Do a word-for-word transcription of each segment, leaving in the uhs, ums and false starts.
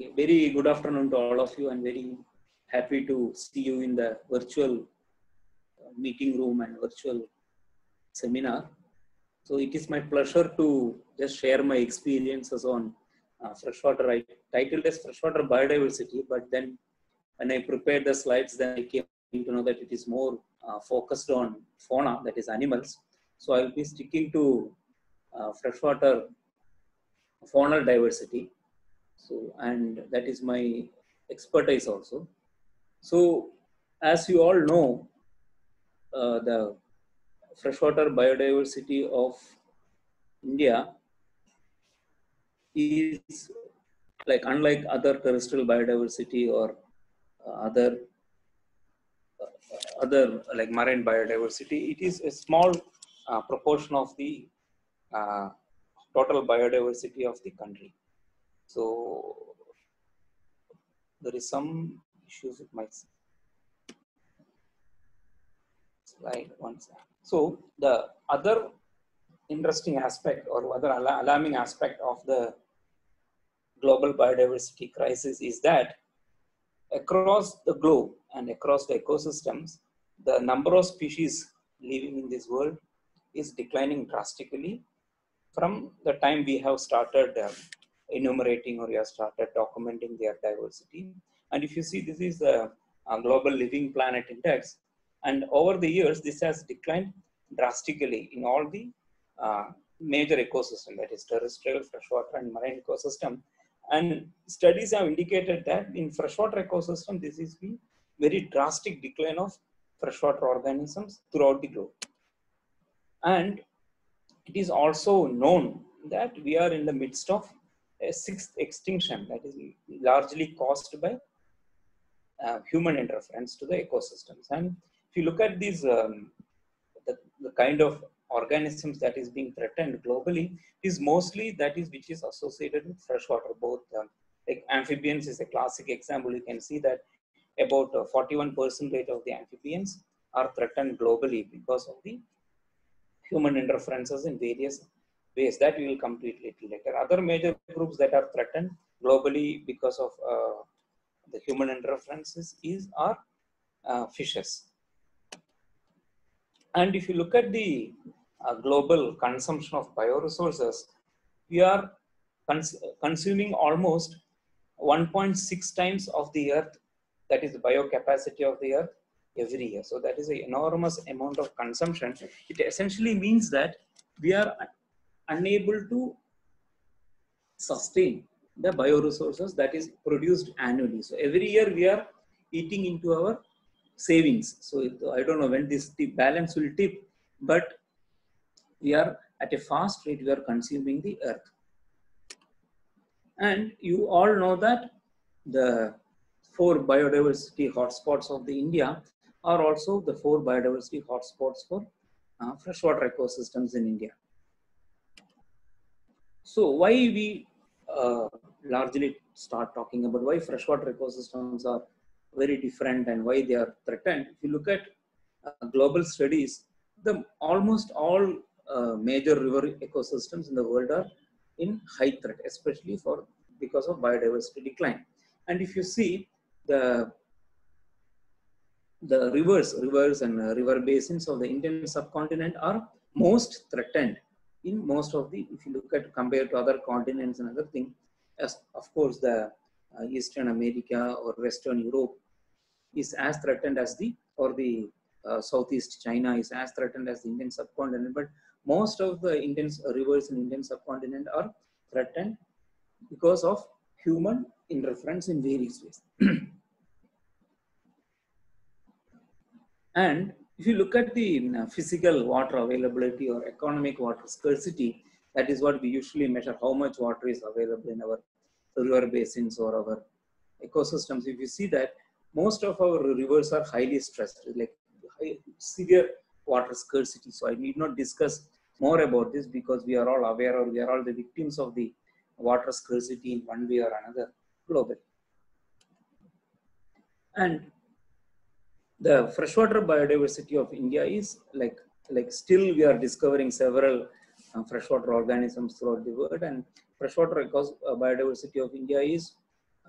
Very good afternoon to all of you, and very happy to see you in the virtual meeting room and virtual seminar. So it is my pleasure to just share my experiences on uh, freshwater. I titled as freshwater biodiversity, but then when I prepared the slides, then I came to know that it is more uh, focused on fauna, that is animals. So I will be sticking to uh, freshwater faunal diversity. So, and that is my expertise also. So, as you all know, uh, the freshwater biodiversity of India is like unlike other terrestrial biodiversity or uh, other uh, other like marine biodiversity. It is a small uh, proportion of the uh, total biodiversity of the country. So there is some issues with my slide once. So the other interesting aspect or other alarming aspect of the global biodiversity crisis is that across the globe and across the ecosystems, the number of species living in this world is declining drastically from the time we have started uh, enumerating or we have started documenting their diversity. And if you see, this is the uh, Global Living Planet Index. And over the years, this has declined drastically in all the uh, major ecosystem, that is terrestrial, freshwater, and marine ecosystem. And studies have indicated that in freshwater ecosystem, this is the very drastic decline of freshwater organisms throughout the globe. And it is also known that we are in the midst of a sixth extinction that is largely caused by uh, human interference to the ecosystems. And if you look at these, um, the, the kind of organisms that is being threatened globally is mostly that is which is associated with freshwater. Both um, like amphibians is a classic example. You can see that about uh, forty-one percent of the amphibians are threatened globally because of the human interferences in various ways that we will complete little later. Other major groups that are threatened globally because of uh, the human interferences is are uh, fishes. And if you look at the uh, global consumption of bioresources, we are cons consuming almost one point six times of the earth, that is the biocapacity of the earth, every year. So that is an enormous amount of consumption. It essentially means that we are unable to sustain the bioresources that is produced annually. So every year we are eating into our savings. So I don't know when this balance will tip, but we are at a fast rate, we are consuming the earth. And you all know that the four biodiversity hotspots of the India are also the four biodiversity hotspots for uh, freshwater ecosystems in India. So why we uh, largely start talking about why freshwater ecosystems are very different and why they are threatened. If you look at uh, global studies, the almost all uh, major river ecosystems in the world are in high threat, especially for because of biodiversity decline. And if you see the the rivers, rivers and uh, river basins of the Indian subcontinent are most threatened in most of the, if you look at compared to other continents and other things, as of course the uh, Eastern America or Western Europe is as threatened as the, or the uh, Southeast China is as threatened as the Indian subcontinent, but most of the Indian uh, rivers in Indian subcontinent are threatened because of human interference in various ways. And if you look at the uh, physical water availability or economic water scarcity, that is what we usually measure, how much water is available in our river basins or our ecosystems. If you see that most of our rivers are highly stressed, like high, severe water scarcity. So I need not discuss more about this because we are all aware or we are all the victims of the water scarcity in one way or another globally. And the freshwater biodiversity of India is like, like still we are discovering several uh, freshwater organisms throughout the world, and freshwater biodiversity of India is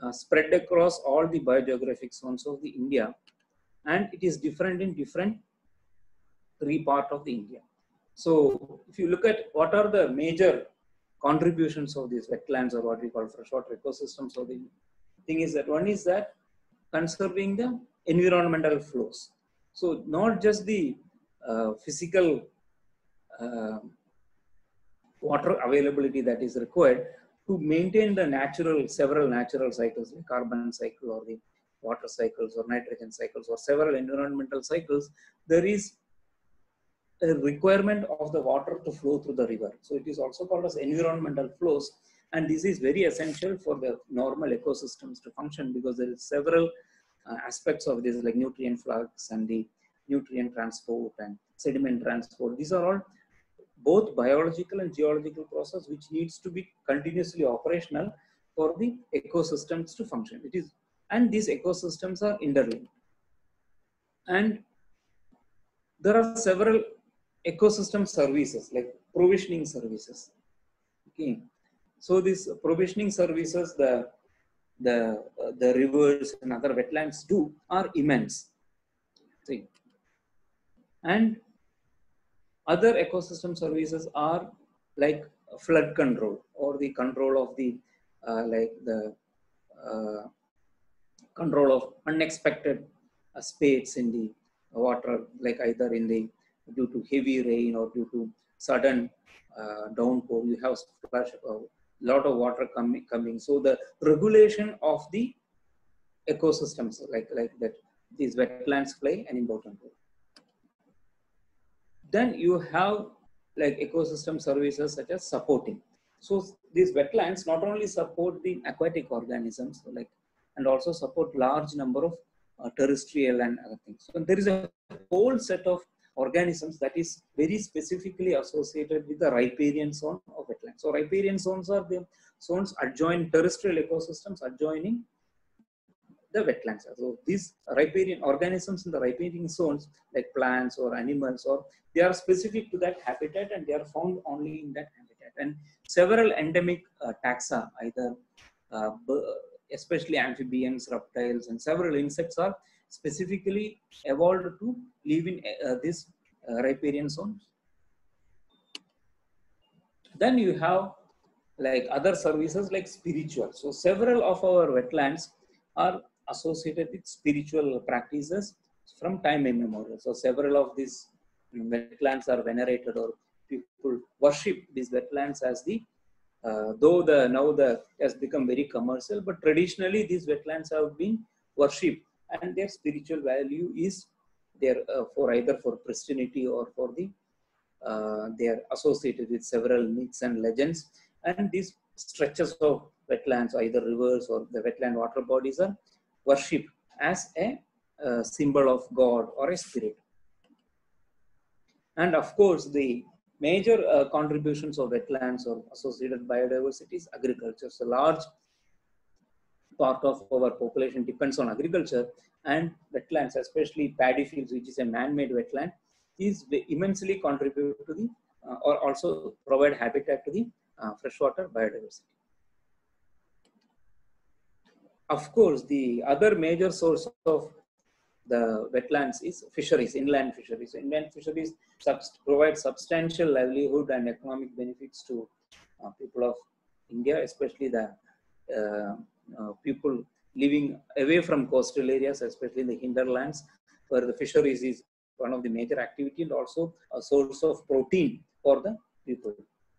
uh, spread across all the biogeographic zones of the India, and it is different in different three part of the India. So if you look at what are the major contributions of these wetlands, or what we call freshwater ecosystems, so the thing is that one is that conserving the environmental flows. So not just the uh, physical uh, water availability that is required to maintain the natural, several natural cycles, like carbon cycle or the water cycles or nitrogen cycles or several environmental cycles. There is a requirement of the water to flow through the river. So it is also called as environmental flows. And this is very essential for the normal ecosystems to function, because there is several uh, aspects of this, like nutrient flux and the nutrient transport and sediment transport. These are all both biological and geological process which needs to be continuously operational for the ecosystems to function. It is, and these ecosystems are interlinked. And there are several ecosystem services like provisioning services. Okay, so these provisioning services, the the uh, the rivers and other wetlands do are immense. See, and other ecosystem services are like flood control, or the control of the uh, like the uh, control of unexpected uh, spades in the water, like either in the due to heavy rain or due to sudden uh, downpour, you have splash a lot of water coming coming. So the regulation of the ecosystems, like like that, these wetlands play an important role. Then you have like ecosystem services such as supporting. So these wetlands not only support the aquatic organisms, like, and also support large number of uh, terrestrial and other things. So there is a whole set of organisms that is very specifically associated with the riparian zone of wetlands. So riparian zones are the zones adjoining terrestrial ecosystems adjoining the wetlands. So these riparian organisms in the riparian zones, like plants or animals, or they are specific to that habitat and they are found only in that habitat. And several endemic uh, taxa, either uh, especially amphibians, reptiles, and several insects are specifically evolved to live in uh, this uh, riparian zones. Then you have like other services like spiritual. So several of our wetlands are associated with spiritual practices from time immemorial. So several of these wetlands are venerated, or people worship these wetlands as the, uh, though the now the has become very commercial, but traditionally these wetlands have been worshipped, and their spiritual value is there uh, for either for pristinity or for the uh, they are associated with several myths and legends. And these stretches of wetlands, either rivers or the wetland water bodies, are worshipped as a, a symbol of God or a spirit. And of course, the major uh, contributions of wetlands or associated biodiversity is agriculture. So large part of our population depends on agriculture, and wetlands, especially paddy fields, which is a man-made wetland, is immensely contribute to the uh, or also provide habitat to the uh, freshwater biodiversity. Of course, the other major source of the wetlands is fisheries, inland fisheries. So inland fisheries subst provide substantial livelihood and economic benefits to uh, people of India, especially the uh, uh, people living away from coastal areas, especially in the hinterlands, where the fisheries is one of the major activity and also a source of protein for the people.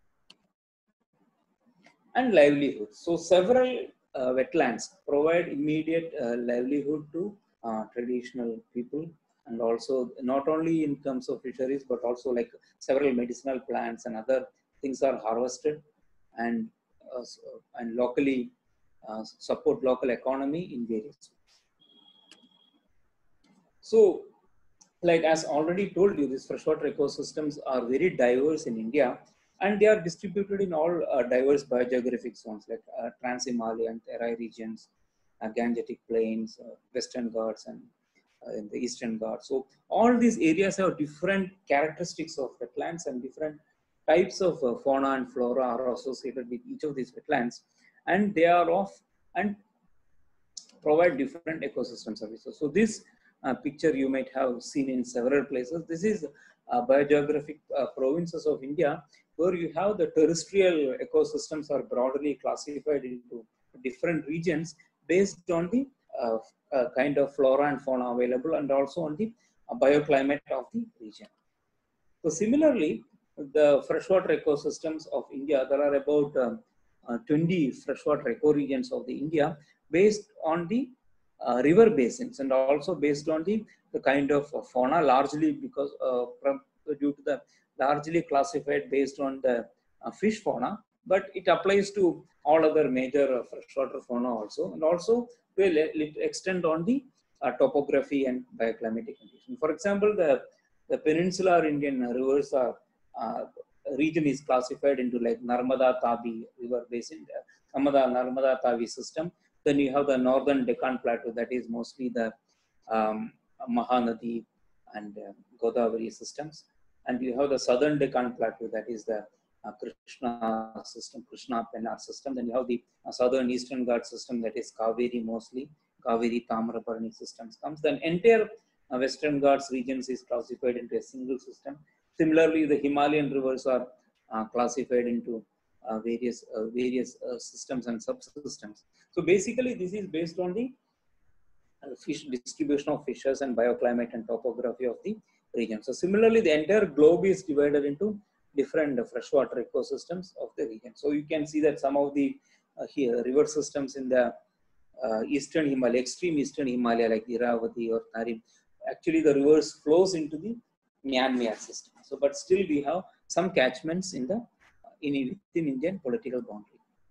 And livelihood. So several uh, wetlands provide immediate uh, livelihood to uh, traditional people, and also not only in terms of fisheries, but also like several medicinal plants and other things are harvested and uh, and locally uh, support local economy in various ways. So, like as already told you, these freshwater ecosystems are very diverse in India, and they are distributed in all uh, diverse biogeographic zones like uh, Trans-Himalayan, Terai regions, uh, Gangetic plains, uh, Western Ghats, and uh, in the Eastern Ghats. So all these areas have different characteristics of wetlands, and different types of uh, fauna and flora are associated with each of these wetlands, and they are of and provide different ecosystem services. So this uh, picture you might have seen in several places. This is uh, biogeographic uh, provinces of India, where you have the terrestrial ecosystems are broadly classified into different regions based on the uh, uh, kind of flora and fauna available, and also on the uh, bioclimate of the region. So similarly, the freshwater ecosystems of India, there are about um, uh, twenty freshwater ecoregions of the India based on the uh, river basins, and also based on the, the kind of uh, fauna, largely because uh, from, due to the largely classified based on the uh, fish fauna, but it applies to all other major uh, freshwater fauna also, and also will extend on the uh, topography and bioclimatic conditions. For example, the the peninsular Indian rivers are uh, region is classified into like Narmada Tavi river basin, uh, Narmada Narmada Tavi system. Then you have the northern Deccan plateau, that is mostly the um, Mahanadi and uh, Godavari systems, and you have the southern Deccan plateau, that is the uh, Krishna system, Krishna Pennar system. Then you have the uh, southern Eastern Ghats system, that is Kaveri mostly, Kaveri Tamraparni systems comes. Then entire uh, Western Ghats regions is classified into a single system. Similarly, the Himalayan rivers are uh, classified into uh, various uh, various uh, systems and subsystems. So basically, this is based on the uh, fish distribution of fishes and bioclimate and topography of the region. So similarly, the entire globe is divided into different uh, freshwater ecosystems of the region. So you can see that some of the uh, here river systems in the uh, eastern Himalaya, extreme eastern Himalaya, like the Irrawaddy or Tarim, actually the rivers flows into the Myanmar system. So, but still we have some catchments in the in within Indian political boundary.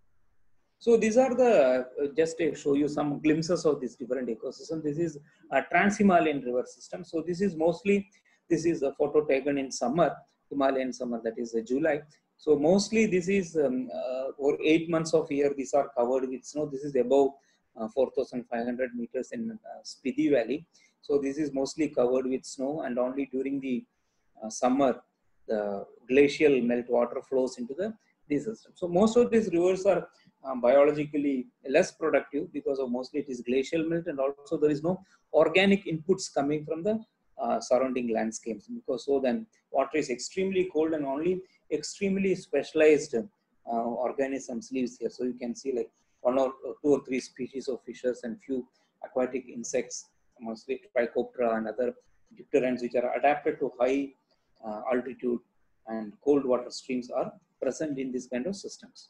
So these are the uh, just to show you some glimpses of this different ecosystem. This is a Trans-Himalayan river system. So this is mostly this is a photo taken in summer, Himalayan summer, that is uh, July. So mostly this is um, uh, for eight months of year. These are covered with snow. This is above uh, four thousand five hundred meters in uh, Spiti Valley. So this is mostly covered with snow, and only during the uh, summer, the glacial melt water flows into the these systems. So most of these rivers are um, biologically less productive because of mostly it is glacial melt, and also there is no organic inputs coming from the uh, surrounding landscapes, because so then water is extremely cold and only extremely specialized uh, organisms lives here. So you can see like one or two or three species of fishes and few aquatic insects, mostly Trichoptera and other dipterans, which are adapted to high uh, altitude and cold water streams, are present in this kind of systems.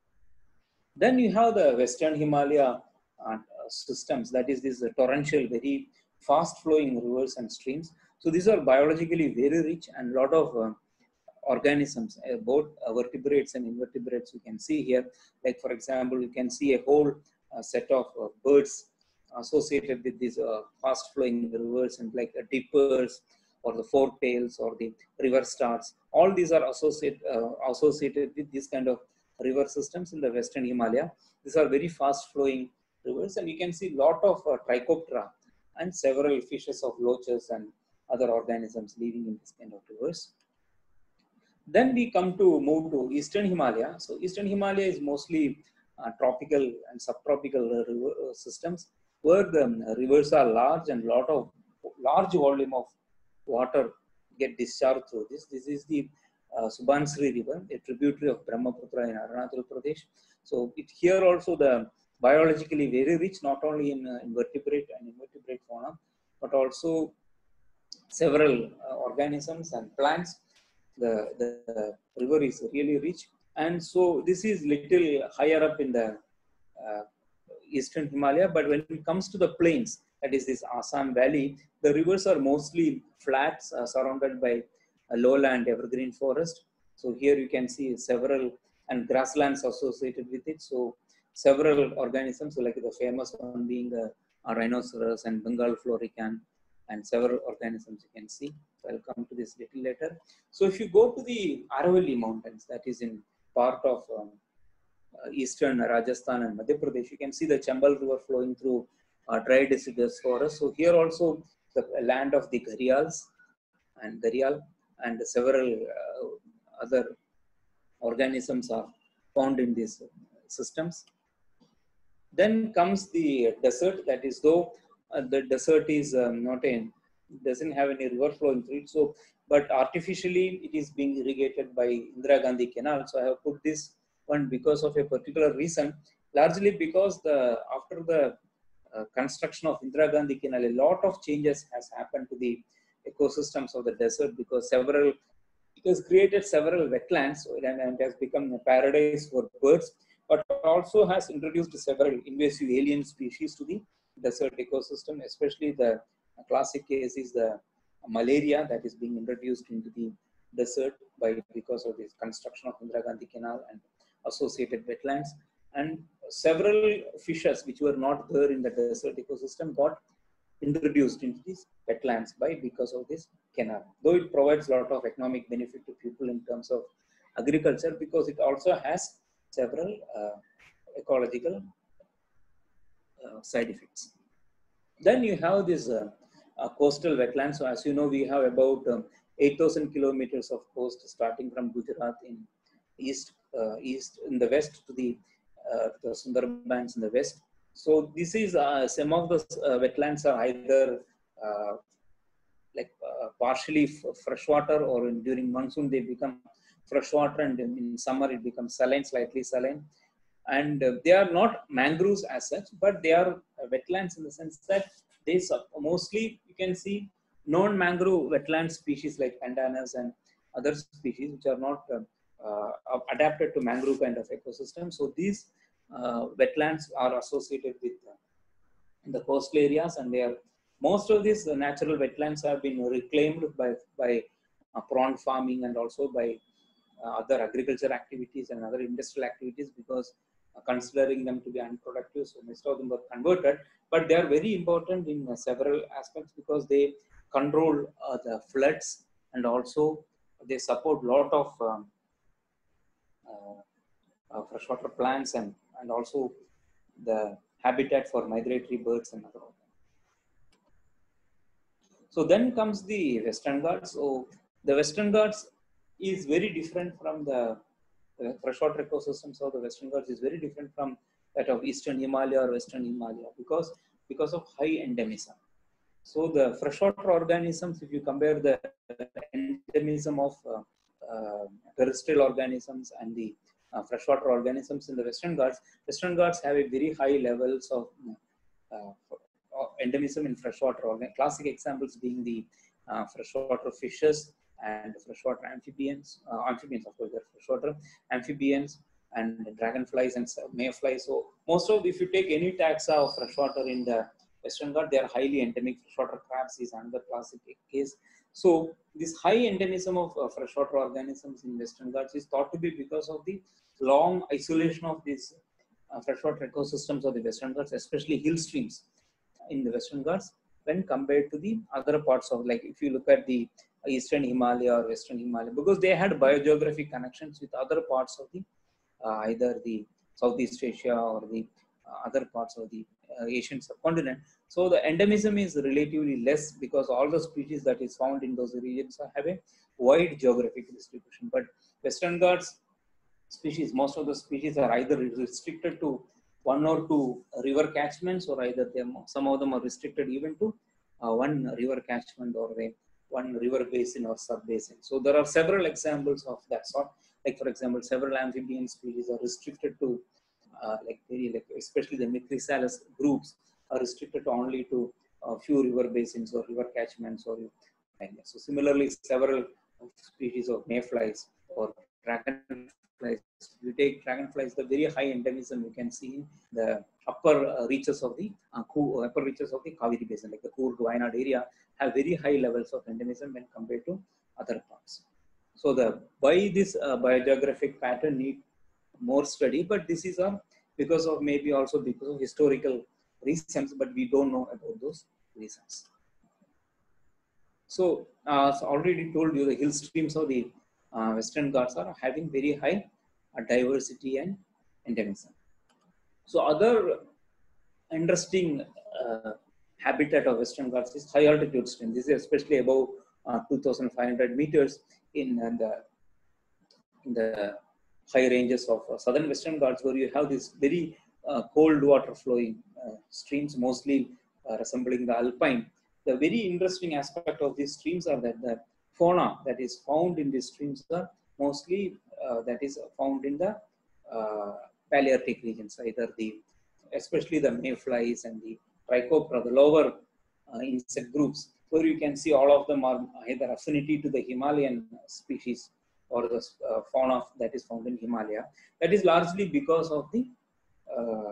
Then you have the Western Himalaya uh, systems, that is this uh, torrential, very fast flowing rivers and streams. So these are biologically very rich, and a lot of uh, organisms, uh, both uh, vertebrates and invertebrates you can see here. Like for example, you can see a whole uh, set of uh, birds associated with these uh, fast flowing rivers, and like uh, dippers or the forktails or the river stars. All these are associated, uh, associated with this kind of river systems in the Western Himalaya. These are very fast flowing rivers, and you can see lot of uh, Trichoptera and several fishes of loaches and other organisms living in this kind of rivers. Then we come to move to Eastern Himalaya. So Eastern Himalaya is mostly uh, tropical and subtropical river uh, systems, where the um, rivers are large and lot of large volume of water get discharged through this. This is the uh, Subansiri River, a tributary of Brahmaputra in Arunachal Pradesh. So it here also the biologically very rich, not only in uh, invertebrate and invertebrate fauna, but also several uh, organisms and plants. The, the river is really rich, and so this is little higher up in the uh, Eastern Himalaya. But when it comes to the plains, that is this Assam Valley, the rivers are mostly flat, uh, surrounded by a lowland evergreen forest. So here you can see several and grasslands associated with it. So several organisms, so like the famous one being the uh, rhinoceros and Bengal florican, and several organisms you can see. So I'll come to this little later. So if you go to the Aravalli mountains, that is in part of um, uh, eastern Rajasthan and Madhya Pradesh, you can see the Chambal River flowing through uh, dry deciduous forest. So here also the land of the Gharials and Gharial and several uh, other organisms are found in these systems. Then comes the desert, that is though uh, the desert is um, not a, doesn't have any river flowing through it. So, but artificially it is being irrigated by Indira Gandhi Canal. So I have put this one because of a particular reason, largely because the after the uh, construction of Indira Gandhi Canal, a lot of changes has happened to the ecosystems of the desert, because several it has created several wetlands and, and has become a paradise for birds, but also has introduced several invasive alien species to the desert ecosystem. Especially the classic case is the malaria that is being introduced into the desert by because of this construction of Indira Gandhi Canal and associated wetlands. And several fishes which were not there in the desert ecosystem got introduced into these wetlands by because of this canal. Though it provides a lot of economic benefit to people in terms of agriculture, because it also has several uh, ecological uh, side effects. Then you have this uh, uh, coastal wetlands. So as you know, we have about um, eight thousand kilometers of coast starting from Gujarat in east, uh, east in the west to the, uh, the Sundarbans in the west. So this is uh, some of the uh, wetlands are either uh, like uh, partially freshwater, or in, during monsoon they become freshwater, and in, in summer it becomes saline, slightly saline. And uh, they are not mangroves as such, but they are uh, wetlands in the sense that they mostly you can see non-mangrove wetland species like pandanus and other species which are not uh, uh, adapted to mangrove kind of ecosystem. So these uh, wetlands are associated with uh, the coastal areas, and they are most of these uh, natural wetlands have been reclaimed by by uh, prawn farming and also by uh, other agriculture activities and other industrial activities, because uh, considering them to be unproductive, so most of them were converted. But they are very important in uh, several aspects, because they control uh, the floods, and also they support a lot of um, uh, uh, freshwater plants, and and also the habitat for migratory birds and other. So then comes the Western Ghats. So the Western Ghats is very different from the, the freshwater ecosystems of the Western Ghats is very different from that of Eastern Himalaya or Western Himalaya, because because of high endemism. So the freshwater organisms, if you compare the endemism of uh, uh, terrestrial organisms and the uh, freshwater organisms in the Western Ghats, Western Ghats have a very high levels of uh, endemism in freshwater organ. Classic examples being the uh, freshwater fishes and freshwater amphibians. Uh, amphibians, of course, they're freshwater amphibians and dragonflies and mayflies. So most of, if you take any taxa of freshwater in the Western Ghats, they are highly endemic. Freshwater crabs is another classic case. So this high endemism of uh, freshwater organisms in Western Ghats is thought to be because of the long isolation of these uh, freshwater ecosystems of the Western Ghats, especially hill streams in the Western Ghats, when compared to the other parts of, like if you look at the Eastern Himalaya or Western Himalaya, because they had biogeographic connections with other parts of the uh, either the Southeast Asia or the uh, other parts of the uh, Asian subcontinent. So the endemism is relatively less, because all the species that is found in those regions have a wide geographic distribution. But Western Ghats species, most of the species are either restricted to one or two river catchments, or either they, some of them are restricted even to uh, one river catchment or a, one river basin or sub basin. So there are several examples of that sort. Like for example, several amphibian species are restricted to uh, like very like especially the Microsalus groups are restricted to only to a few river basins or river catchments. Or so similarly, several species of mayflies or dragonflies. You take dragonflies, the very high endemism you can see in the upper uh, reaches of the uh, upper reaches of the Kaveri basin, like the Coorg Wayanad area, have very high levels of endemism when compared to other parts. So the why this uh, biogeographic pattern need more study, but this is uh, because of maybe also because of historical reasons, but we don't know about those reasons. So, uh, so already told you, the hill streams of the uh, Western Ghats are having very high uh, diversity and endemism. So other interesting uh, habitat of Western Ghats is high altitude stream. This is especially above uh, two thousand five hundred meters in uh, the in the high ranges of uh, southern Western Ghats, where you have this very uh, cold water flowing uh, streams, mostly uh, resembling the alpine. The very interesting aspect of these streams are that the fauna that is found in these streams are mostly uh, that is found in the uh, Palearctic regions, either the, especially the mayflies and the trichoptera, the lower uh, insect groups, where you can see all of them are either affinity to the Himalayan species or the uh, fauna that is found in Himalaya. That is largely because of the uh,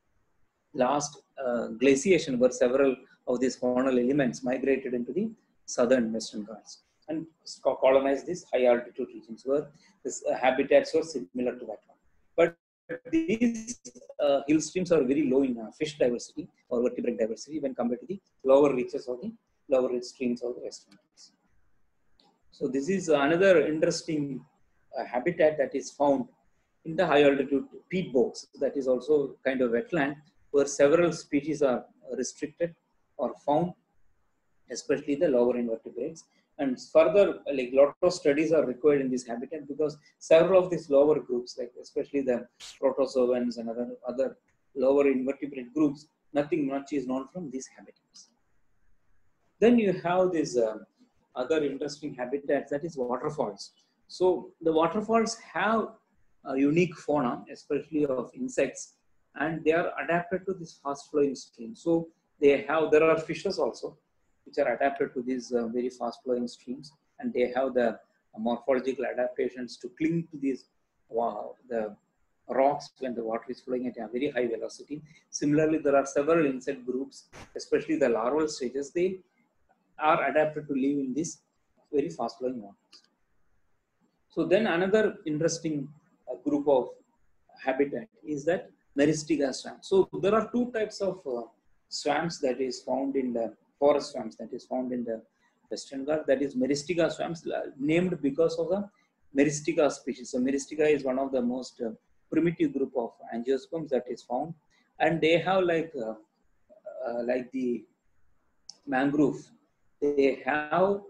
last uh, glaciation, where several of these faunal elements migrated into the southern Western Ghats and colonized these high altitude regions, where these uh, habitats were similar to that one. But these uh, hill streams are very low in uh, fish diversity or vertebrate diversity when compared to the lower reaches of the lower reach streams of the Western Ghats. So this is another interesting uh, habitat that is found in the high altitude peat bogs. That is also kind of wetland where several species are restricted or found, especially the lower invertebrates. And further, like lot of studies are required in this habitat because several of these lower groups, like especially the protozoans and other, other lower invertebrate groups, nothing much is known from these habitats. Then you have this uh, other interesting habitats, that is waterfalls. So the waterfalls have a unique fauna, especially of insects, and they are adapted to this fast flowing stream. So they have, there are fishes also, which are adapted to these uh, very fast flowing streams, and they have the uh, morphological adaptations to cling to these wow, the rocks when the water is flowing at a very high velocity. Similarly, there are several insect groups, especially the larval stages, they are adapted to live in this very fast flowing waters. So then another interesting uh, group of habitat is that Myristica swamp. So there are two types of uh, swamps that is found in the forest swamps that is found in the Western Ghats. That is Myristica swamps, named because of the Myristica species. So Myristica is one of the most uh, primitive group of angiosperms that is found, and they have like uh, uh, like the mangrove, they have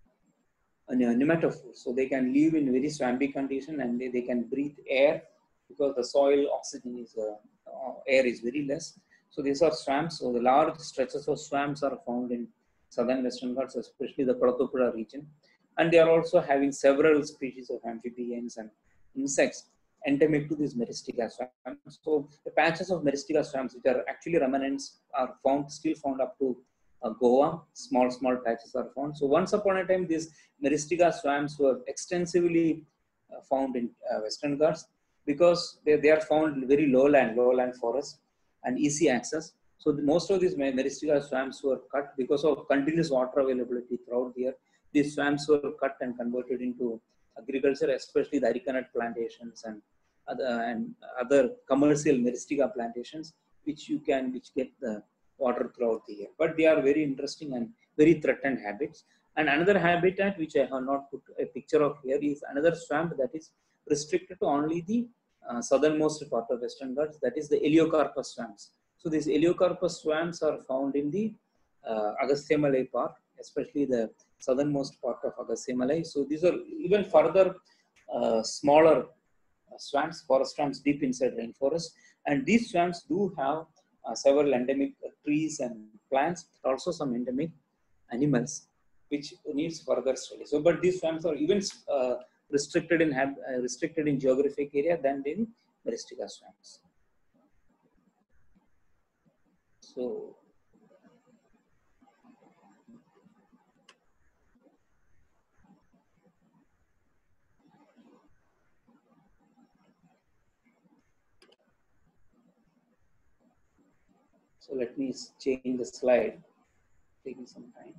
a nematophore, so they can live in very swampy condition and they, they can breathe air because the soil oxygen is uh, uh, air is very less. So these are swamps. So the large stretches of swamps are found in southern Western Ghats, especially the Prathapura region, and they are also having several species of amphibians and insects endemic to these Myristica swamps. So the patches of Myristica swamps, which are actually remnants, are found still found up to uh, Goa. Small small patches are found. So once upon a time, these Myristica swamps were extensively uh, found in uh, Western Ghats because they, they are found very lowland, lowland forests and easy access. So the, most of these Myristica swamps were cut because of continuous water availability throughout the year. These swamps were cut and converted into agriculture, especially the arecanut plantations and other, and other commercial Myristica plantations, which you can, which get the water throughout the year. But they are very interesting and very threatened habits. And another habitat which I have not put a picture of here is another swamp that is restricted to only the uh, southernmost part of Western Ghats, that is the Eliocarpus swamps. So these Eliocarpus swamps are found in the uh, Agastyamalai Park, especially the southernmost part of Agastyamalai. So these are even further uh, smaller uh, swamps, forest swamps deep inside rainforest. And these swamps do have uh, several endemic uh, trees and plants, also some endemic animals, which needs further study. So, but these swamps are even uh, restricted in have uh, restricted in geographic area than the Myristica swamps. So, so let me change the slide. Taking some time.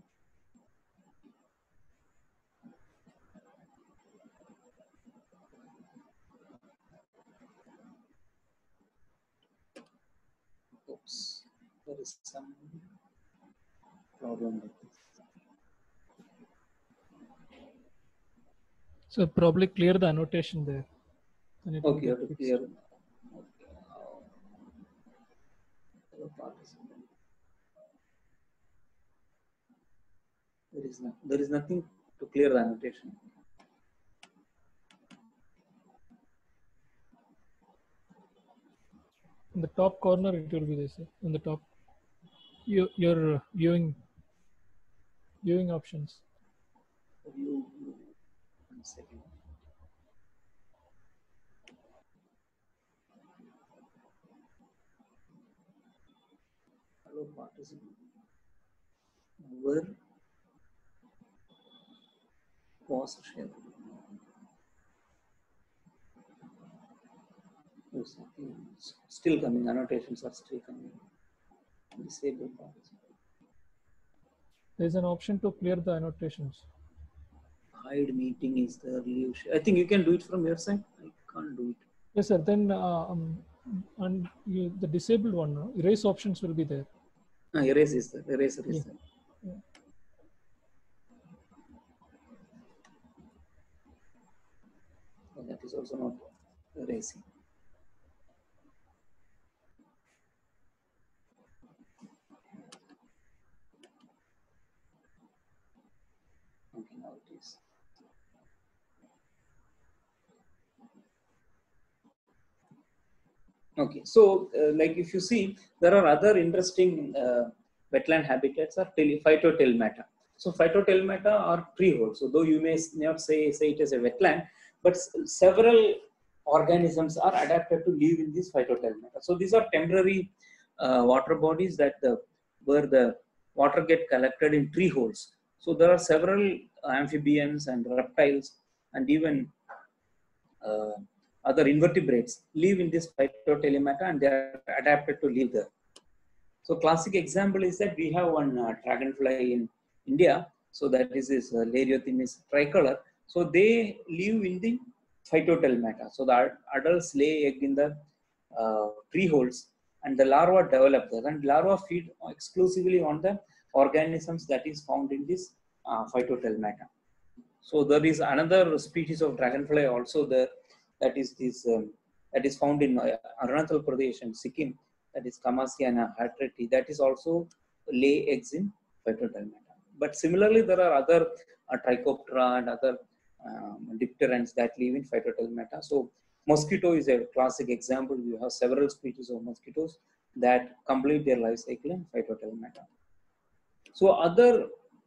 Oops, there is some problem with this. So probably clear the annotation there. Then it will Okay, get to fixed. clear. Okay. There is no, there is nothing to clear the annotation. in the top corner, it will be there, sir. In the top, you, your viewing viewing options. View, view. One second. Hello, participant. Where was share? Oh, something is still coming. Annotations are still coming. Disable participant. There's an option to clear the annotations. Hide meeting is the leave. I think you can do it from your side. I can't do it. Yes, sir. Then uh, um, and you, the disabled one, no? Erase options will be there. Ah, erase is there. Eraser is Yeah. there. Yeah. Oh, that is also not erasing. Okay, now it is. Okay, so uh, like if you see, there are other interesting uh, wetland habitats are phytotelmata. So phytotelmata are treeholds. So though you may not say say it as a wetland, but several organisms are adapted to live in these phytotelmata. So these are temporary uh, water bodies that the where the water get collected in treeholds. So there are several amphibians and reptiles and even uh, other invertebrates live in this phytotelmata and they are adapted to live there. So classic example is that we have one uh, dragonfly in India. So that is this uh, Lariothimis tricolor. So they live in the phytotelmata. So the adults lay egg in the uh, tree holes and the larvae develop there. And larvae feed exclusively on the organisms that is found in this uh, phytotelmata. So there is another species of dragonfly also there, that is this um, that is found in uh, Arunachal Pradesh and Sikkim, that is Kamasiana hatreti, that is also lay eggs in phytotelmata. But similarly, there are other uh, Trichoptera and other um, dipterans that live in phytotelmata. So mosquito is a classic example. You have several species of mosquitoes that complete their life cycle in phytotelmata. So other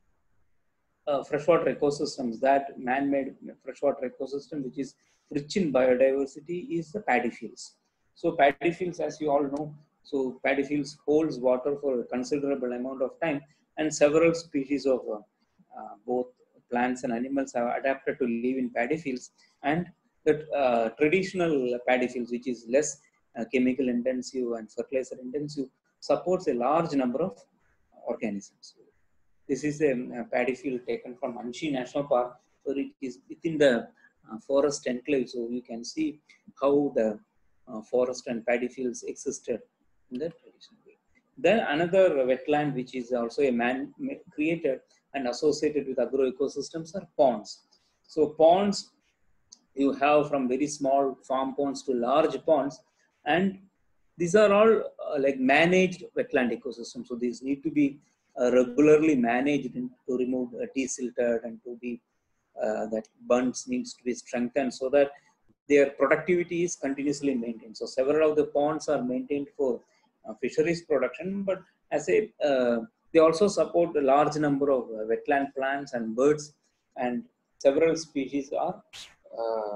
Uh, freshwater ecosystems, that man-made freshwater ecosystem which is rich in biodiversity is the paddy fields. So paddy fields, as you all know, so paddy fields holds water for a considerable amount of time, and several species of uh, uh, both plants and animals have adapted to live in paddy fields. And the uh, traditional paddy fields, which is less uh, chemical intensive and fertilizer intensive, supports a large number of organisms. This is a, a paddy field taken from Anshi National Park, where it is within the uh, forest enclave. So you can see how the uh, forest and paddy fields existed in the traditional way. Then another wetland which is also a man created and associated with agroecosystems are ponds. So ponds you have from very small farm ponds to large ponds, and these are all uh, like managed wetland ecosystems. So these need to be uh, regularly managed to remove uh, desilted and to be uh, that bunds needs to be strengthened so that their productivity is continuously maintained. So several of the ponds are maintained for uh, fisheries production, but as a uh, they also support a large number of uh, wetland plants and birds, and several species are uh,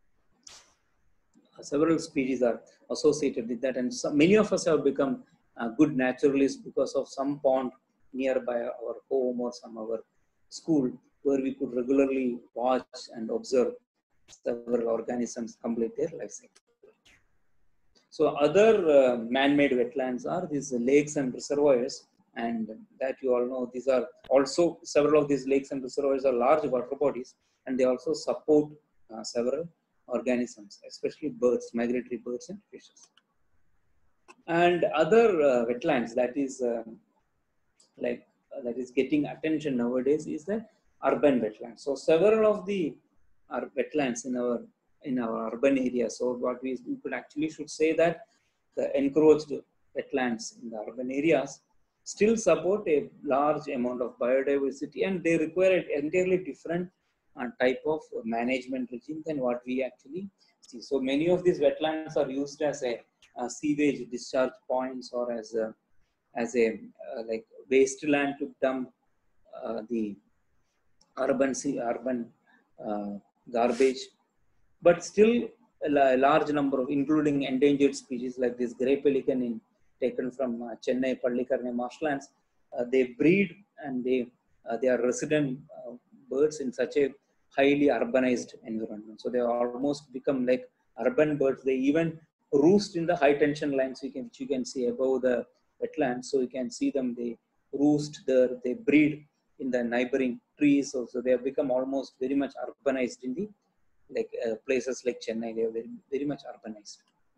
several species are associated with that, and some, many of us have become uh, good naturalists because of some pond nearby our home or some our school, where we could regularly watch and observe several organisms complete their life cycle. So other uh, man-made wetlands are these lakes and reservoirs, and that you all know, these are also several of these lakes and reservoirs are large water bodies, and they also support uh, several organisms, especially birds, migratory birds and fishes. And other uh, wetlands that is uh, like uh, that is getting attention nowadays is the urban wetlands. So several of the are wetlands in our in our urban areas. So what we, we could actually should say that the encroached wetlands in the urban areas still support a large amount of biodiversity, and they require an entirely different uh, type of management regime than what we actually see. So many of these wetlands are used as a, a sewage discharge points or as a as a uh, like wasteland to dump uh, the urban urban uh, garbage, but still a, a large number of, including endangered species like this gray pelican in, taken from uh, Chennai Pallikarne marshlands, uh, they breed and they uh, they are resident uh, birds in such a highly urbanized environment. So they almost become like urban birds. They even roost in the high tension lines, you can, which you can see above the wetlands. So you can see them. They roost there. They breed in the neighboring trees. So, so they have become almost very much urbanized in the like uh, places like Chennai. They are very, very much urbanized.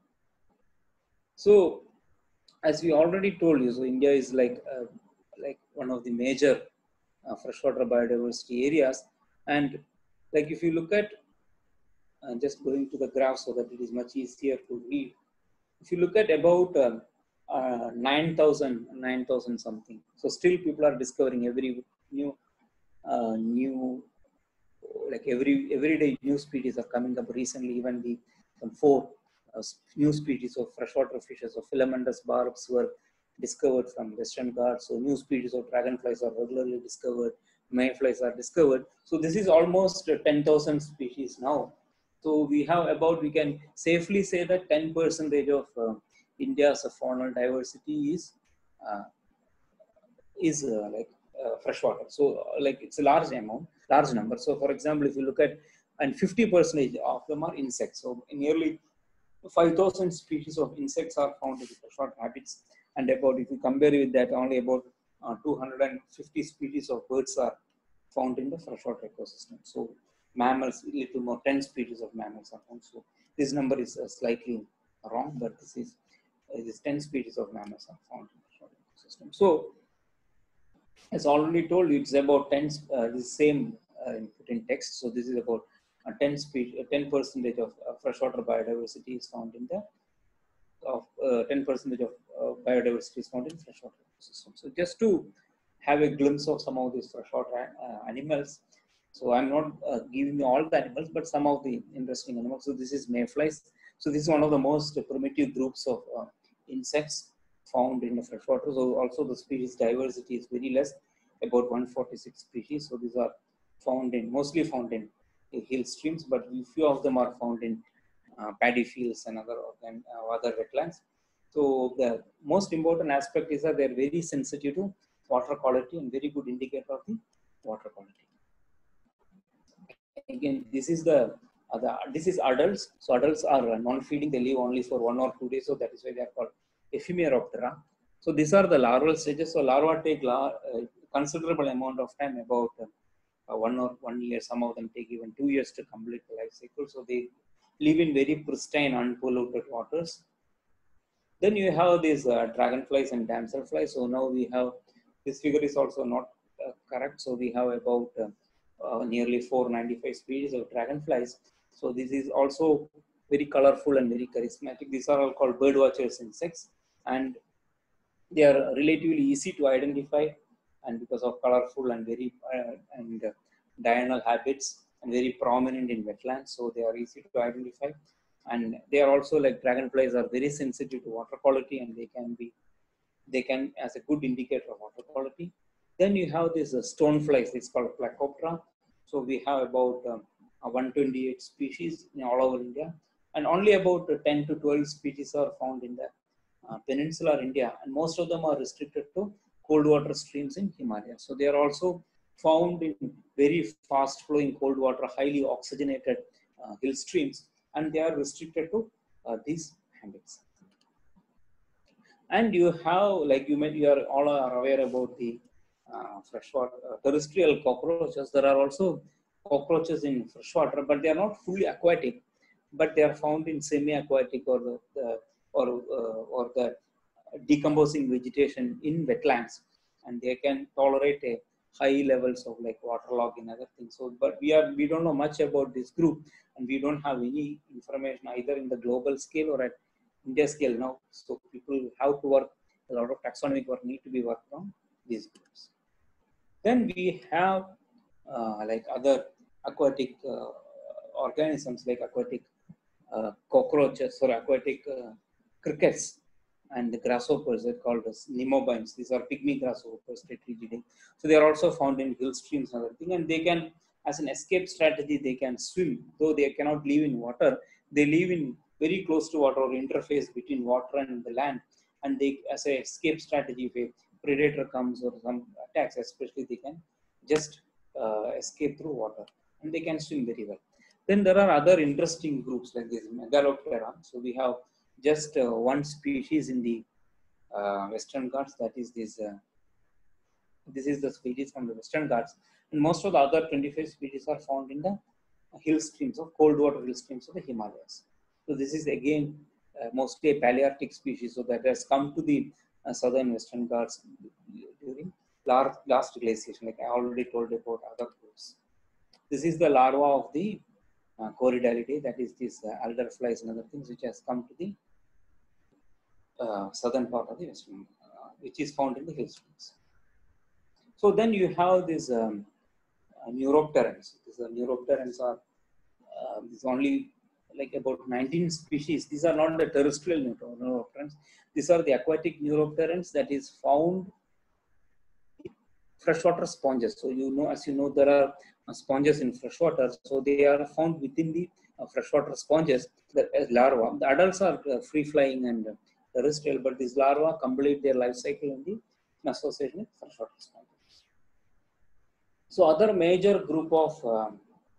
So as we already told you, so India is like uh, like one of the major uh, freshwater biodiversity areas. And like if you look at uh, just going to the graph so that it is much easier to read. If you look at about um, uh, nine thousand, nine thousand something, so still people are discovering every new uh, new like every every day new species are coming up. Recently even the some four uh, new species of freshwater fishes of filamentous barbs were discovered from Western Ghats. So new species of dragonflies are regularly discovered, mayflies are discovered. So this is almost uh, ten thousand species now. So we have about, we can safely say that ten percentage of uh, India's faunal diversity is uh, is uh, like uh, freshwater. So uh, like it's a large amount, large number. So for example, if you look at, and fifty percent of them are insects. So nearly five thousand species of insects are found in freshwater habits. And about, if you compare with that, only about uh, two hundred fifty species of birds are found in the freshwater ecosystem. So mammals, little more, ten species of mammals are found. So this number is uh, slightly wrong, but this is uh, this ten species of mammals are found in the freshwater ecosystem. So as already told you, it's about ten, uh, the same uh, input in text. So this is about uh, ten speed, uh, ten percentage of uh, freshwater biodiversity is found in the, of uh, ten percentage of uh, biodiversity is found in freshwater ecosystem. So just to have a glimpse of some of these freshwater uh, animals. So I'm not uh, giving you all the animals, but some of the interesting animals. So this is mayflies. So this is one of the most primitive groups of uh, insects found in the freshwater. So also the species diversity is very less, about one hundred forty-six species. So these are found in, mostly found in hill streams, but few of them are found in uh, paddy fields and other and uh, other wetlands. So the most important aspect is that they are very sensitive to water quality and very good indicator of the water quality. Again, this is the uh, the this is adults. So adults are non-feeding; they live only for one or two days. So that is why they are called Ephemeroptera. So these are the larval stages. So larvae take la uh, considerable amount of time, about uh, one or one year. Some of them take even two years to complete the life cycle. So they live in very pristine, unpolluted waters. Then you have these uh, dragonflies and damselflies. So now we have, this figure is also not uh, correct. So we have about uh, uh, nearly four hundred ninety-five species of dragonflies. So this is also very colorful and very charismatic. These are all called bird watchers insects, and they are relatively easy to identify. And because of colorful and very uh, and uh, diurnal habits and very prominent in wetlands, so they are easy to identify. And they are also, like dragonflies, are very sensitive to water quality, and they can be, they can as a good indicator of water quality. Then you have these uh, stoneflies. It's called Plecoptera. So we have about um, uh, one hundred twenty-eight species in all over India, and only about uh, ten to twelve species are found in the uh, peninsular India, and most of them are restricted to cold water streams in Himalaya. So they are also found in very fast flowing cold water, highly oxygenated uh, hill streams, and they are restricted to uh, these habits. And you have, like you may, you are all are aware about the uh, freshwater uh, terrestrial cockroaches. There are also cockroaches in freshwater, but they are not fully aquatic, but they are found in semi-aquatic or the, the or uh, or the decomposing vegetation in wetlands, and they can tolerate a high levels of like waterlog and other things. So, but we are we don't know much about this group, and we don't have any information either in the global scale or at India scale now. So people have to work, a lot of taxonomic work need to be worked on these groups. Then we have uh, like other aquatic uh, organisms like aquatic uh, cockroaches or aquatic uh, crickets and the grasshoppers. They're called as nemobines. These are pygmy grasshoppers, tetragidae. So they are also found in hill streams and other thing, and they can, as an escape strategy, they can swim. Though they cannot live in water, they live in very close to water or interface between water and the land. And they, as an escape strategy, if a predator comes or some attacks, especially, they can just uh, escape through water, and they can swim very well. Then there are other interesting groups like this Megaloptera. So we have just uh, one species in the uh, Western Ghats, that is this. Uh, this is the species from the Western Ghats, and most of the other twenty-five species are found in the hill streams of cold water hill streams of the Himalayas. So this is again uh, mostly a Palearctic species, so that has come to the uh, southern Western Ghats during last, last glaciation, like I already told about other groups. This is the larva of the uh, Corydalidae, that is this uh, alder flies and other things, which has come to the uh, southern part of the Western, uh, which is found in the hill streams. So then you have these um, uh, neuropterans. These are neuropterans are uh, these only like about nineteen species. These are not the terrestrial neuropterans. These are the aquatic neuropterans that is found in freshwater sponges. So you know, as you know, there are uh, sponges in freshwater. So they are found within the uh, freshwater sponges. The as larvae. The adults are uh, free flying and uh, terrestrial, but these larvae complete their life cycle in the in association with freshwater sponges. So other major group of uh,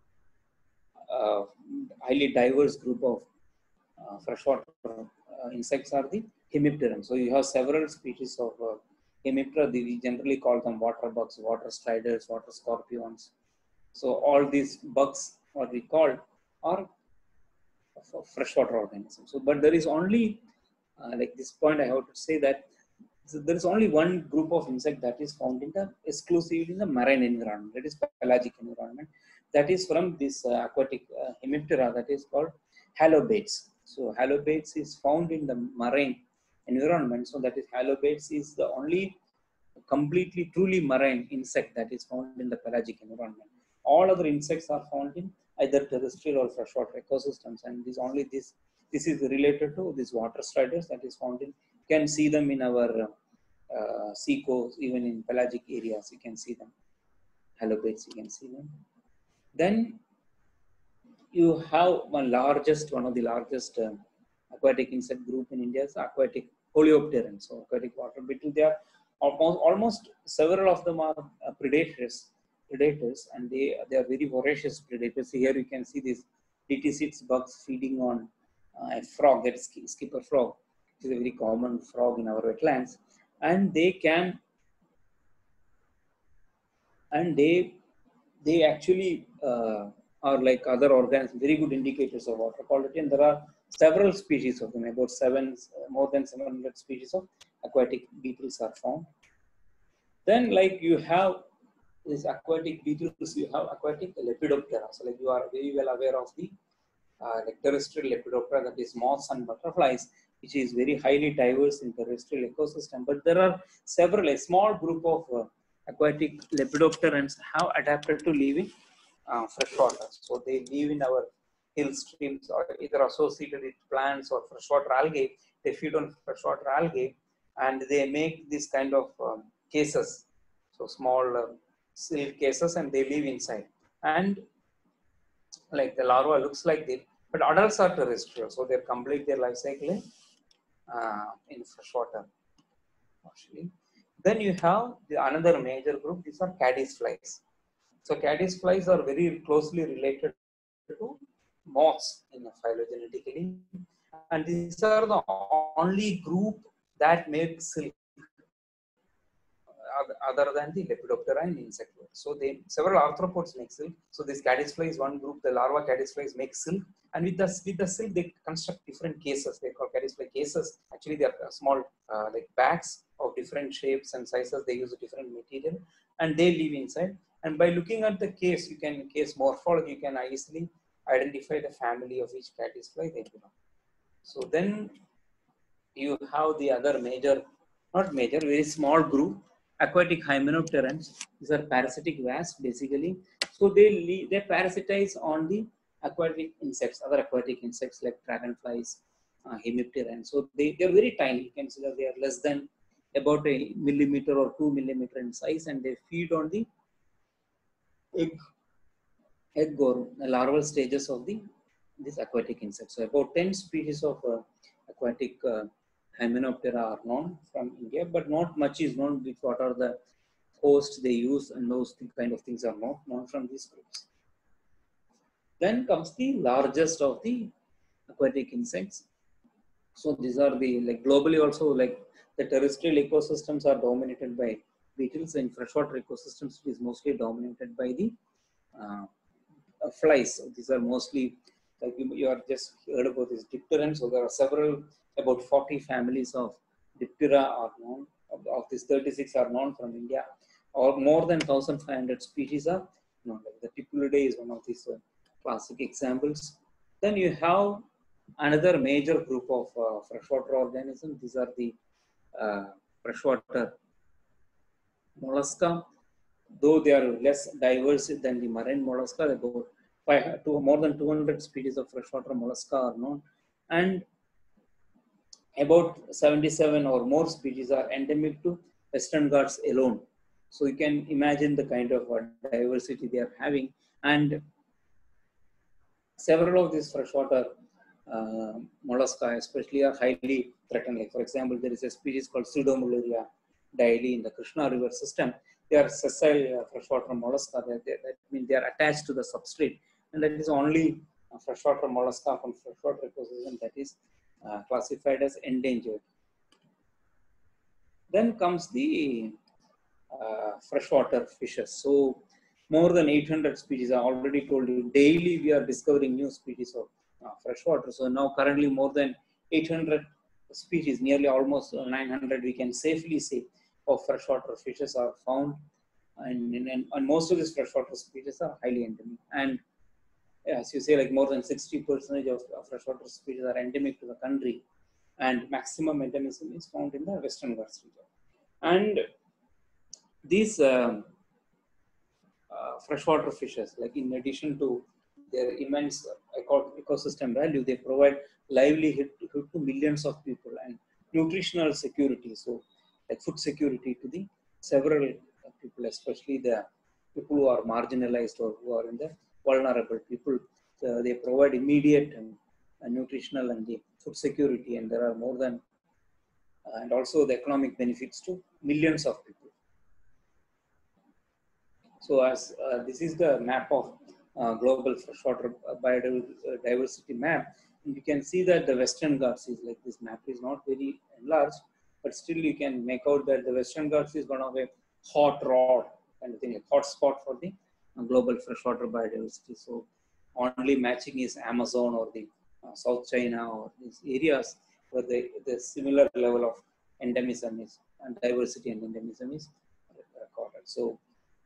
uh, highly diverse group of uh, freshwater uh, insects are the hemipterans. So you have several species of uh, hemiptera. We generally call them water bugs, water striders, water scorpions. So all these bugs, what we call, are freshwater organisms. So, but there is only uh, like this point I have to say that so there is only one group of insect that is found in the exclusively in the marine environment, that is pelagic environment. That is from this uh, aquatic uh, hemiptera, that is called halobates. So halobates is found in the marine environment. So that is halobates is the only completely truly marine insect that is found in the pelagic environment. All other insects are found in either terrestrial or freshwater ecosystems, and this only this this is related to these water striders that is found in. You can see them in our uh, sea coast, even in pelagic areas. You can see them. Halobates, you can see them. Then you have one largest, one of the largest uh, aquatic insect group in India is aquatic coleopterans, so aquatic water beetle. They are almost, almost several of them are uh, predators, predators, and they they are very voracious predators. Here you can see these D T six bugs feeding on uh, a frog, that is skipper frog, which is a very common frog in our wetlands, and they can and they they actually uh, are like other organisms, very good indicators of water quality. And there are several species of them, about seven, more than seven hundred species of aquatic beetles are found. Then, like you have these aquatic beetles, you have aquatic Lepidoptera. So, like you are very well aware of the uh, like terrestrial Lepidoptera, that is moths and butterflies, which is very highly diverse in terrestrial ecosystem. But there are several, a small group of uh, aquatic lepidopterans have adapted to live in uh, freshwater. So they live in our hill streams or either associated with plants or freshwater algae. They feed on freshwater algae, and they make this kind of um, cases, so small uh, silk cases, and they live inside. And like the larva looks like this, but adults are terrestrial, so they complete their life cycle in, uh, in freshwater. Actually, then you have the another major group. These are caddis flies. So caddis flies are very closely related to moths in phylogenetically, and these are the only group that make silk other than the Lepidoptera and insect world. So they several arthropods make silk. So this caddisfly is one group. The larva caddisflies make silk, and with the with the silk they construct different cases. They call caddisfly cases. Actually, they are small uh, like bags of different shapes and sizes. They use a different material, and they live inside. And by looking at the case, you can case morphology, you can easily identify the family of each caddisfly they belong. So then you have the other major, not major, very small group, aquatic hymenopterans. These are parasitic wasps basically. So they le- they parasitize on the aquatic insects, other aquatic insects like dragonflies, uh, hemipterans. So they, they're very tiny. You can see that they are less than about a millimeter or two millimeter in size, and they feed on the egg, egg or larval stages of the this aquatic insect. So about ten species of uh, aquatic uh, Hymenoptera are known from India, but not much is known with what are the hosts they use, and those kind of things are not known from these groups. Then comes the largest of the aquatic insects. So these are the, like globally also, like the terrestrial ecosystems are dominated by beetles. In freshwater ecosystems, it is mostly dominated by the uh, uh, flies. So these are mostly, like you, you are just heard about this dipterans. So there are several, about forty families of Diptera are known. Of, of these thirty-six are known from India, or more than one thousand five hundred species are known. Like the Tipulidae is one of these uh, classic examples. Then you have another major group of uh, freshwater organisms. These are the uh, freshwater mollusca. Though they are less diverse than the marine mollusca, about five, to more than two hundred species of freshwater mollusca are known, and about seventy-seven or more species are endemic to Western Ghats alone. So you can imagine the kind of uh, diversity they are having, and several of these freshwater uh, mollusca especially are highly threatened. Like for example, there is a species called Pseudomularia daily in the Krishna river system. They are sessile uh, freshwater mollusca. That, that means they are attached to the substrate, and that is only uh, freshwater mollusca from freshwater ecosystem that is uh, classified as endangered. Then comes the uh, freshwater fishes. So more than eight hundred species. I already told you, daily we are discovering new species of uh, freshwater. So now currently more than eight hundred species, nearly almost nine hundred, we can safely say, of freshwater fishes are found. And, and, and most of these freshwater species are highly endemic. And as you say, like more than sixty percent of, of freshwater species are endemic to the country. And maximum endemism is found in the Western Ghats region. And these um, uh, freshwater fishes, like in addition to their immense ecosystem value, they provide livelihood to millions of people and nutritional security. So, like food security to the several people, especially the people who are marginalized or who are in the vulnerable people. So they provide immediate and, and nutritional and the food security, and there are more than uh, and also the economic benefits to millions of people. So as uh, this is the map of uh, global freshwater biodiversity map, and you can see that the Western Ghats is like, this map is not very enlarged, but still you can make out that the Western Ghats is one of a hot rod kind of thing, a hot spot for the uh, global freshwater biodiversity. So only matching is Amazon or the uh, South China or these areas where the, the similar level of endemism is and diversity and endemism is recorded. So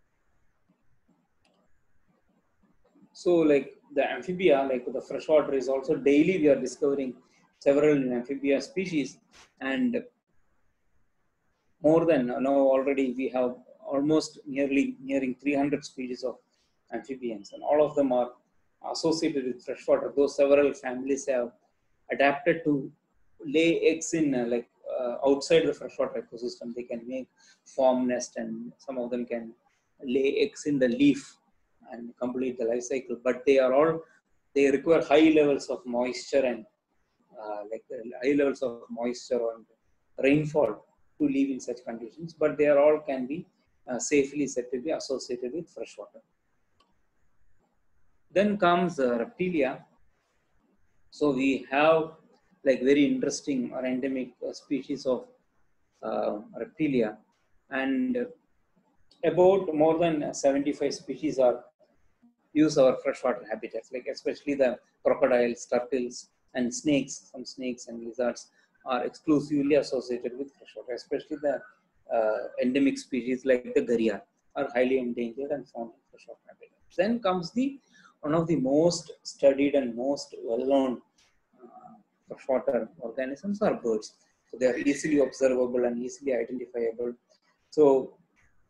So like the amphibia, like the freshwater is also daily we are discovering several amphibia species, and more than now already we have almost nearly nearing three hundred species of amphibians, and all of them are associated with freshwater. Those several families have adapted to lay eggs in uh, like uh, outside the freshwater ecosystem. They can make form nest, and some of them can lay eggs in the leaf and complete the life cycle. But they are all, they require high levels of moisture and uh, like uh, high levels of moisture and rainfall to live in such conditions. But they are all can be uh, safely said to be associated with freshwater. Then comes uh, reptilia. So we have like very interesting or endemic uh, species of uh, reptilia, and about more than seventy-five species are use our freshwater habitats, like especially the crocodiles, turtles, and snakes. Some snakes and lizards are exclusively associated with freshwater, especially the uh, endemic species like the gharial are highly endangered and found in freshwater habitats. Then comes the one of the most studied and most well-known uh, freshwater organisms are birds. So they are easily observable and easily identifiable. So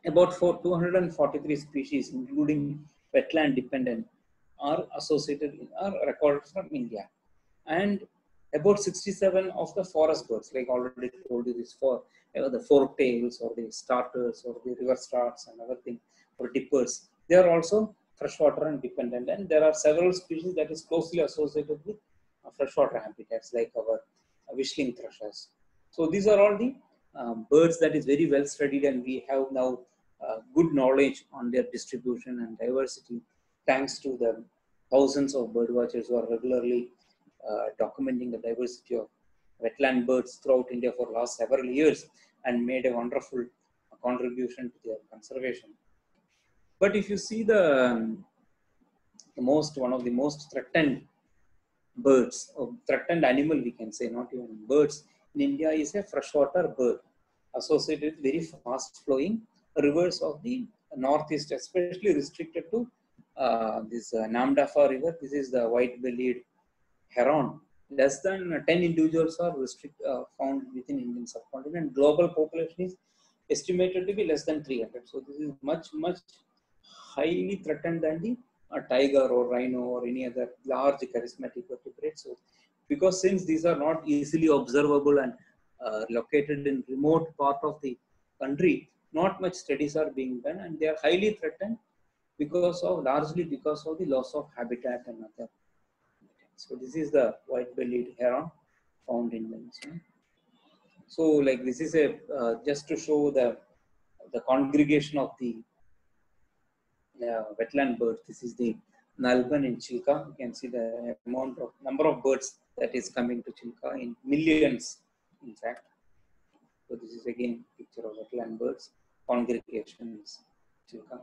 About for two hundred forty-three species, including wetland dependent, are associated in, are recorded from India. And about sixty-seven of the forest birds, like already told you this, for uh, the fork tails or the starters or the river starts and other things, or dippers, they are also freshwater and dependent. And there are several species that is closely associated with uh, freshwater habitats, like our uh, whistling thrushes. So these are all the um, birds that is very well studied, and we have now uh, good knowledge on their distribution and diversity, thanks to the thousands of bird watchers who are regularly uh, documenting the diversity of wetland birds throughout India for last several years, and made a wonderful contribution to their conservation. But if you see the, um, the most one of the most threatened birds, or threatened animal, we can say, not even birds, in India is a freshwater bird associated with very fast flowing rivers of the northeast, especially restricted to uh, this uh, Namdapha river. This is the white-bellied heron. Less than ten individuals are restrict, uh, found within Indian subcontinent. Global population is estimated to be less than three hundred. So this is much, much highly threatened than the uh, tiger or rhino or any other large charismatic vertebrate. So because since these are not easily observable and uh, located in remote part of the country, not much studies are being done, and they are highly threatened because of largely because of the loss of habitat and other. So this is the white-bellied heron found in Venezuela. So like this is a uh, just to show the the congregation of the uh, wetland birds. This is the Nalban in Chilka. You can see the amount of number of birds that is coming to Chilka in millions, in fact. So this is again picture of wetland birds congregations Chilka.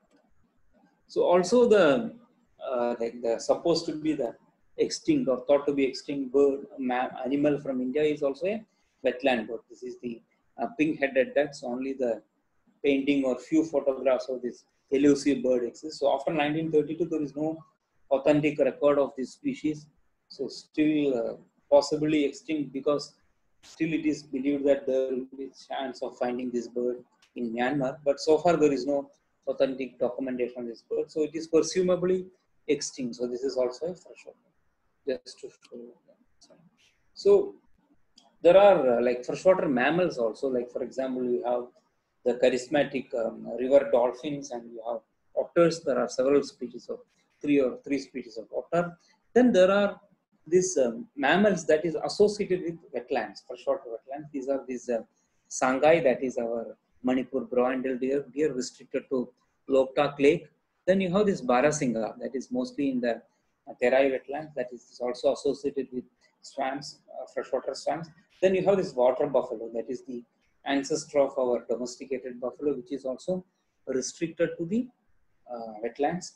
So also the uh, like the supposed to be the extinct or thought to be extinct bird animal from India is also a wetland bird. This is the uh, pink-headed ducks. Only the painting or few photographs of this elusive bird exists. So after nineteen thirty-two, there is no authentic record of this species. So still uh, possibly extinct, because still it is believed that there will be chance of finding this bird in Myanmar. But so far there is no authentic documentation of this bird. So it is presumably extinct. So this is also a freshwater. Just to show that. So there are uh, like freshwater mammals also. Like for example, you have the charismatic um, river dolphins, and you have otters. There are several species of three or three species of otter. Then there are these um, mammals that is associated with wetlands, freshwater wetlands. These are these uh, Sangai, that is our Manipur Broadendale deer, deer restricted to Loktak Lake. Then you have this Barasinga, that is mostly in the uh, Terai wetlands, that is also associated with swamps, uh, freshwater swamps. Then you have this water buffalo, that is the ancestor of our domesticated buffalo, which is also restricted to the uh, wetlands.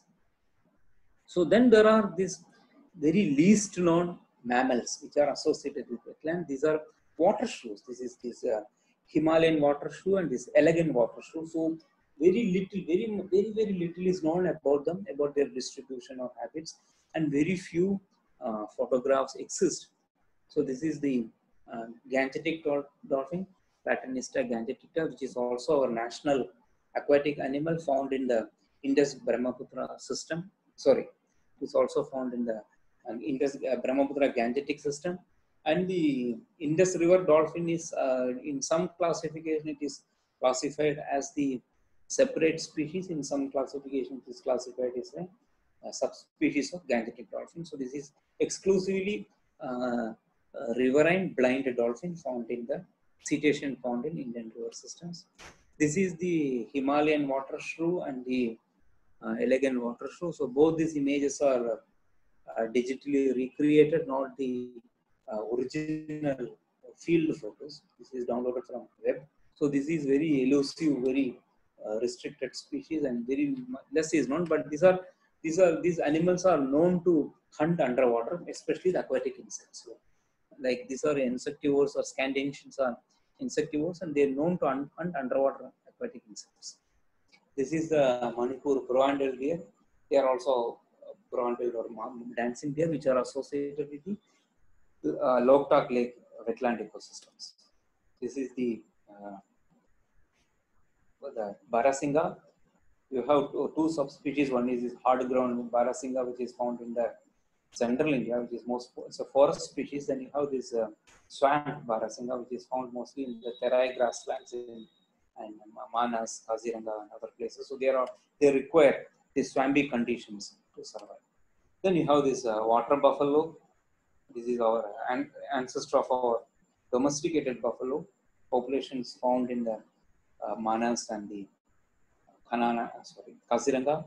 So then there are these very least known mammals which are associated with wetland. These are water shrews. This is this uh, Himalayan water shrew and this elegant water shrew. So very little, very very very little is known about them, about their distribution or habits, and very few uh, photographs exist. So this is the uh, Gangetic dolphin, Platanista gangetica, which is also our national aquatic animal, found in the Indus Brahmaputra system. Sorry, it's also found in the uh, Indus uh, Brahmaputra Gangetic system. And the Indus River dolphin is uh, in some classification it is classified as the separate species. In some classification it is classified as a, a subspecies of Gangetic dolphin. So this is exclusively uh, uh, riverine blind dolphin found in the cetacean found in Indian river systems. This is the Himalayan water shrew and the uh, elegant water shrew. So both these images are uh, digitally recreated, not the uh, original field photos. This is downloaded from web. So this is very elusive, very uh, restricted species, and very less is known. But these are these are these animals are known to hunt underwater, especially the aquatic insects. So, like these are insectivores or scandians are insectivores, and they are known to hunt underwater aquatic insects. This is the Manipur Broadendale deer. They are also Broadendale or dancing deer, which are associated with the uh, Loktak Lake wetland ecosystems. This is the uh, the Barasinga. You have two, two subspecies. One is this hard ground Barasinga, which is found in the central India, which is most, it's a forest species. Then you have this uh, swamp Barasinga, which is found mostly in the terai grasslands in and Manas, Kaziranga, and other places. So they are they require these swampy conditions to survive. Then you have this uh, water buffalo. This is our an- ancestor of our domesticated buffalo. Populations found in the uh, Manas and the Kanana, sorry, Kaziranga.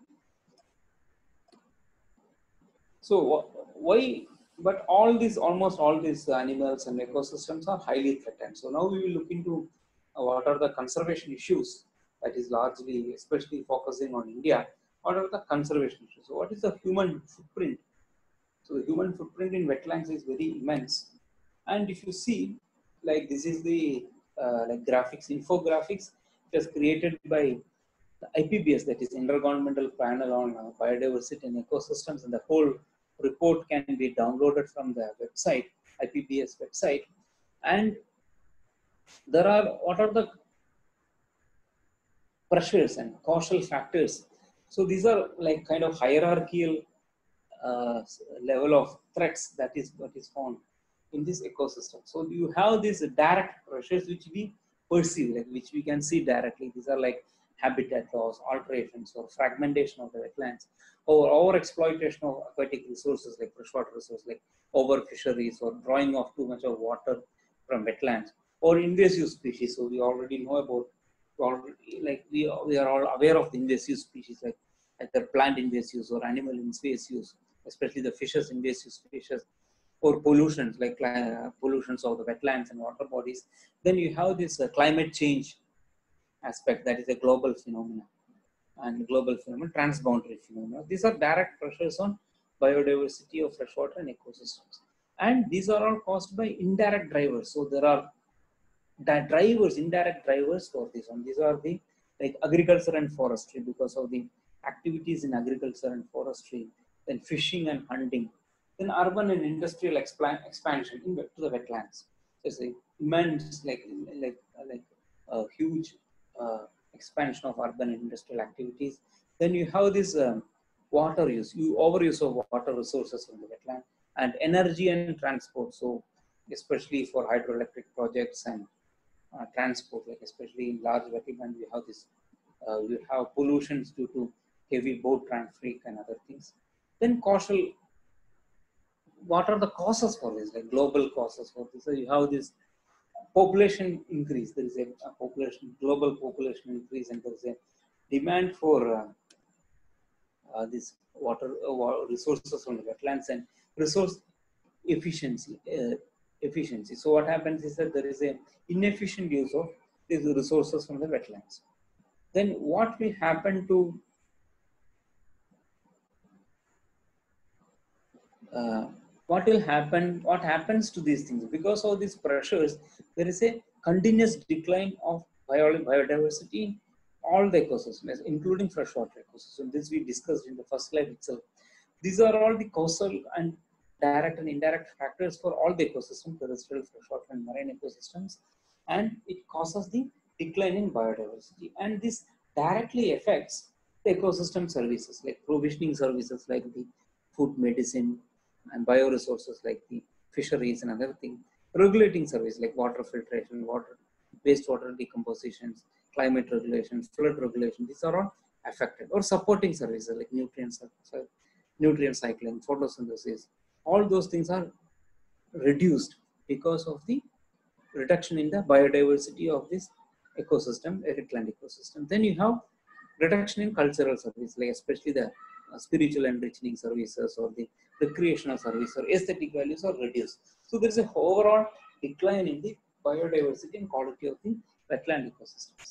So why? But all these, almost all these animals and ecosystems are highly threatened. So now we will look into uh, what are the conservation issues. That is largely, especially focusing on India. What are the conservation issues? So what is the human footprint? So the human footprint in wetlands is very immense. And if you see, like this is the uh, like graphics, infographics, it was created by the I P B S, that is Intergovernmental Panel on uh, Biodiversity and Ecosystems, and the whole report can be downloaded from the website, I P B S website. And there are, what are the pressures and causal factors? So these are like kind of hierarchical uh, level of threats that is what is found in this ecosystem. So you have these direct pressures which we perceive, like which we can see directly. These are like habitat loss, alterations, or fragmentation of the wetlands, or over exploitation of aquatic resources like freshwater resources, like over fisheries, or drawing off too much of water from wetlands, or invasive species. So we already know about, already, like we, we are all aware of the invasive species, like either plant invasives or animal invasives, especially the fishes invasive species, or pollutions like uh, pollutions of the wetlands and water bodies. Then you have this uh, climate change aspect, that is a global phenomenon, and global phenomenon, transboundary phenomena. These are direct pressures on biodiversity of freshwater and ecosystems. And these are all caused by indirect drivers. So there are that drivers, indirect drivers for this one. These are the like agriculture and forestry, because of the activities in agriculture and forestry, then fishing and hunting, then urban and industrial expan- expansion in, to the wetlands. So it's a immense, like like like a huge uh, expansion of urban and industrial activities. Then you have this um, water use, you overuse of water resources in the wetland, and energy and transport. So especially for hydroelectric projects and uh, transport, like especially in large wetland, we have this, uh, we have pollutions due to heavy boat traffic and other things. Then causal, what are the causes for this? Like global causes for this. So you have this population increase. There is a, a population, global population increase, and there is a demand for uh, uh, this water uh, resources from the wetlands and resource efficiency. Uh, efficiency. So what happens is that there is a inefficient use of these resources from the wetlands. Then what will happen to uh, what will happen? What happens to these things? Because of these pressures, there is a continuous decline of bio- biodiversity in all the ecosystems, including freshwater ecosystem. This we discussed in the first slide itself. These are all the causal and direct and indirect factors for all the ecosystems, terrestrial, freshwater, and marine ecosystems, and it causes the decline in biodiversity. And this directly affects the ecosystem services, like provisioning services like the food, medicine, and bioresources like the fisheries and other things, regulating services like water filtration, water, wastewater decompositions, climate regulation, flood regulation. These are all affected, or supporting services like nutrients, nutrient cycling, photosynthesis. All those things are reduced because of the reduction in the biodiversity of this ecosystem, wetland ecosystem. Then you have reduction in cultural service, like especially the uh, spiritual enriching services or the recreational service or aesthetic values are reduced. So there is a overall decline in the biodiversity and quality of the wetland ecosystems.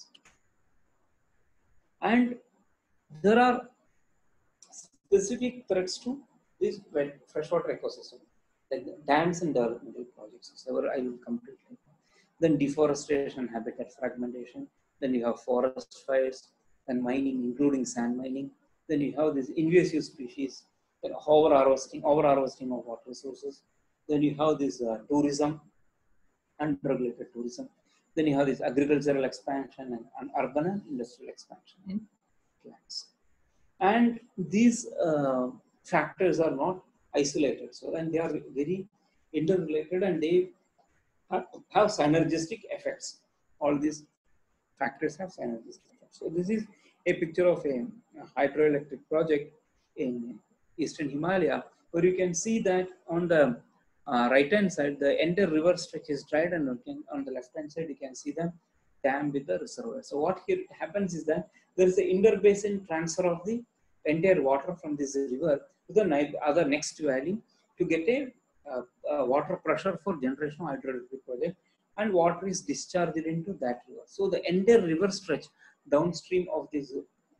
And there are specific threats to this freshwater ecosystem, like dams and developmental projects. So I will complete. Then deforestation, habitat fragmentation. Then you have forest fires, then mining, including sand mining. Then you have this invasive species, then over harvesting, over harvesting of water resources. Then you have this uh, tourism, unregulated tourism. Then you have this agricultural expansion and, and urban and industrial expansion in plants. And these uh, factors are not isolated. So, and they are very interrelated and they have, have synergistic effects. All these factors have synergistic effects. So, this is a picture of a, a hydroelectric project in Eastern Himalaya, where you can see that on the uh, right hand side, the entire river stretch is dried, and on, on the left hand side, you can see the dam with the reservoir. So, what here happens is that there is an interbasin transfer of the entire water from this river to the other next valley to get a, uh, uh, water pressure for generation of hydroelectric project, and water is discharged into that river. So, the entire river stretch downstream of this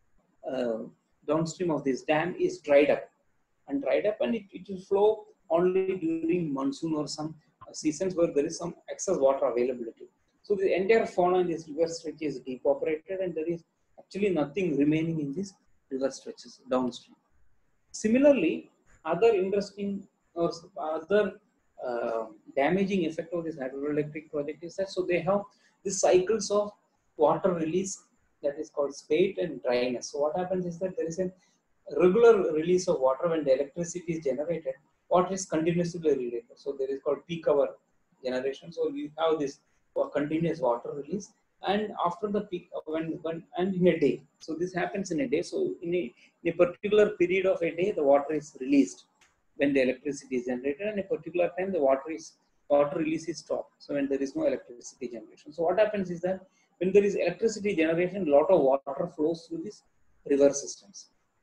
uh, downstream of this dam is dried up and dried up, and it, it will flow only during monsoon or some seasons where there is some excess water availability. So the entire fauna in this river stretch is depopulated, and there is actually nothing remaining in these river stretches downstream. Similarly, other interesting or other uh, damaging effect of this hydroelectric project is that so they have these cycles of water release that is called spate and dryness. So what happens is that there is a regular release of water when the electricity is generated. Water is continuously released. So there is called peak hour generation. So you have this continuous water release, and after the peak when, when and in a day. So this happens in a day. So in a, in a particular period of a day, the water is released when the electricity is generated, and a particular time the water is water release is stopped. So when there is no electricity generation. So what happens is that when there is electricity generation, a lot of water flows through these river systems.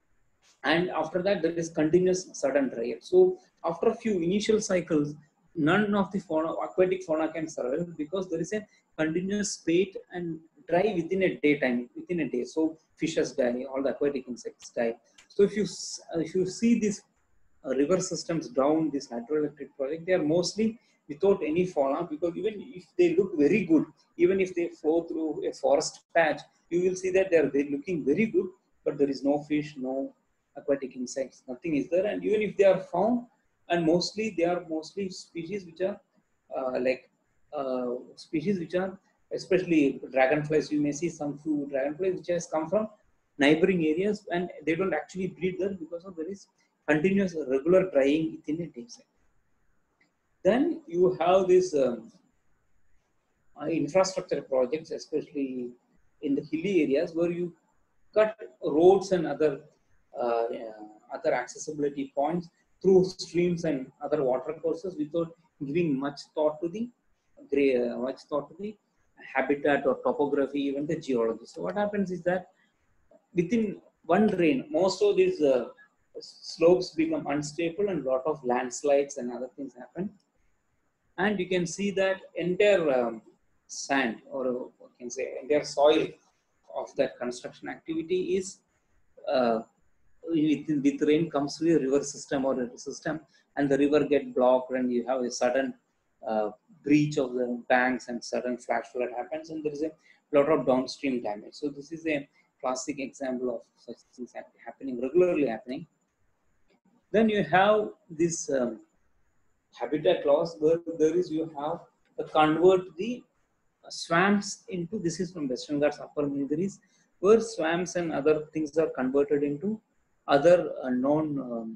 And after that, there is continuous sudden dry up. So after a few initial cycles, none of the fauna, aquatic fauna can survive because there is a continuous spate and dry within a day time, within a day. So fishes die, all the aquatic insects die. So if you if you see these uh, river systems down this hydroelectric project, they are mostly without any fauna, because even if they look very good, even if they flow through a forest patch, you will see that they are looking very good, but there is no fish, no aquatic insects, nothing is there. And even if they are found, and mostly they are mostly species which are uh, like uh, species which are especially dragonflies. You may see some few dragonflies which has come from neighboring areas, and they don't actually breed there because of there is continuous regular drying within a day. Then you have this um, uh, infrastructure projects, especially in the hilly areas, where you cut roads and other uh, uh, other accessibility points through streams and other water courses without giving much thought to the uh, much thought to the habitat or topography, even the geology. So what happens is that within one rain, most of these uh, slopes become unstable, and a lot of landslides and other things happen. And you can see that entire um, sand, or uh, you can say entire soil of that construction activity is uh, with, with rain comes to a river system or a system, and the river get blocked, and you have a sudden uh, breach of the banks, and sudden flash flood happens, and there is a lot of downstream damage. So this is a classic example of such things happening, regularly happening. Then you have this um, habitat loss, where there is you have to convert the swamps into, this is from Western Ghats, Upper Nilgiris, where swamps and other things are converted into other uh, non um,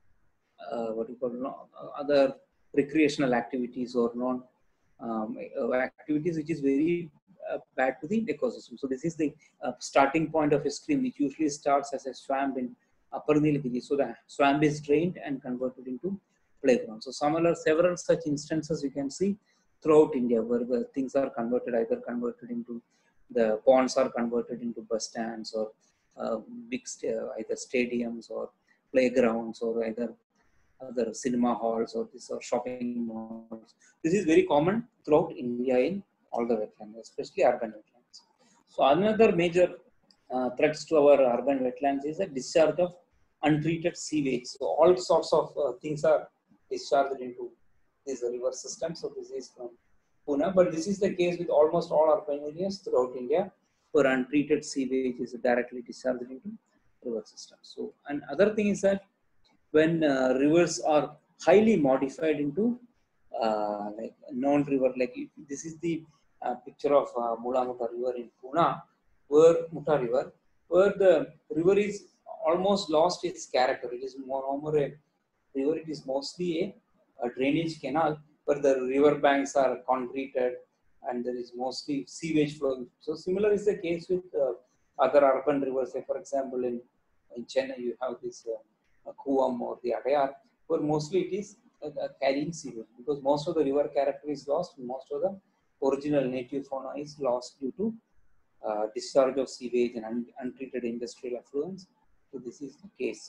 uh, what do you call no, uh, other recreational activities or non um, uh, activities which is very uh, bad to the ecosystem. So this is the uh, starting point of a stream, which usually starts as a swamp in Upper Nilgiri. So the swamp is drained and converted into playground. So similar several such instances you can see throughout India, where the things are converted, either converted into the ponds are converted into bus stands, or uh, big st uh, either stadiums or playgrounds, or either other cinema halls, or this or shopping malls. This is very common throughout India in all the wetlands, especially urban wetlands. So another major uh, threats to our urban wetlands is the discharge of untreated sewage. So all sorts of uh, things are discharged into this river system. So this is from Pune, but this is the case with almost all urban areas throughout India, where untreated sewage is directly discharged into river system. So, and other thing is that when uh, rivers are highly modified into uh, like non-river, like this is the a picture of uh, Mula Mutta River in Pune, where Mutta River, where the river is almost lost its character. It is more or more a river. It is mostly a, a drainage canal, where the river banks are concreted and there is mostly sewage flowing. So similar is the case with uh, other urban rivers. Say for example, in, in Chennai you have this uh, Kuam or the Adayar, where mostly it is uh, uh, carrying sewage, because most of the river character is lost. Most of the original native fauna is lost due to uh, discharge of sewage and un untreated industrial effluents. So this is the case.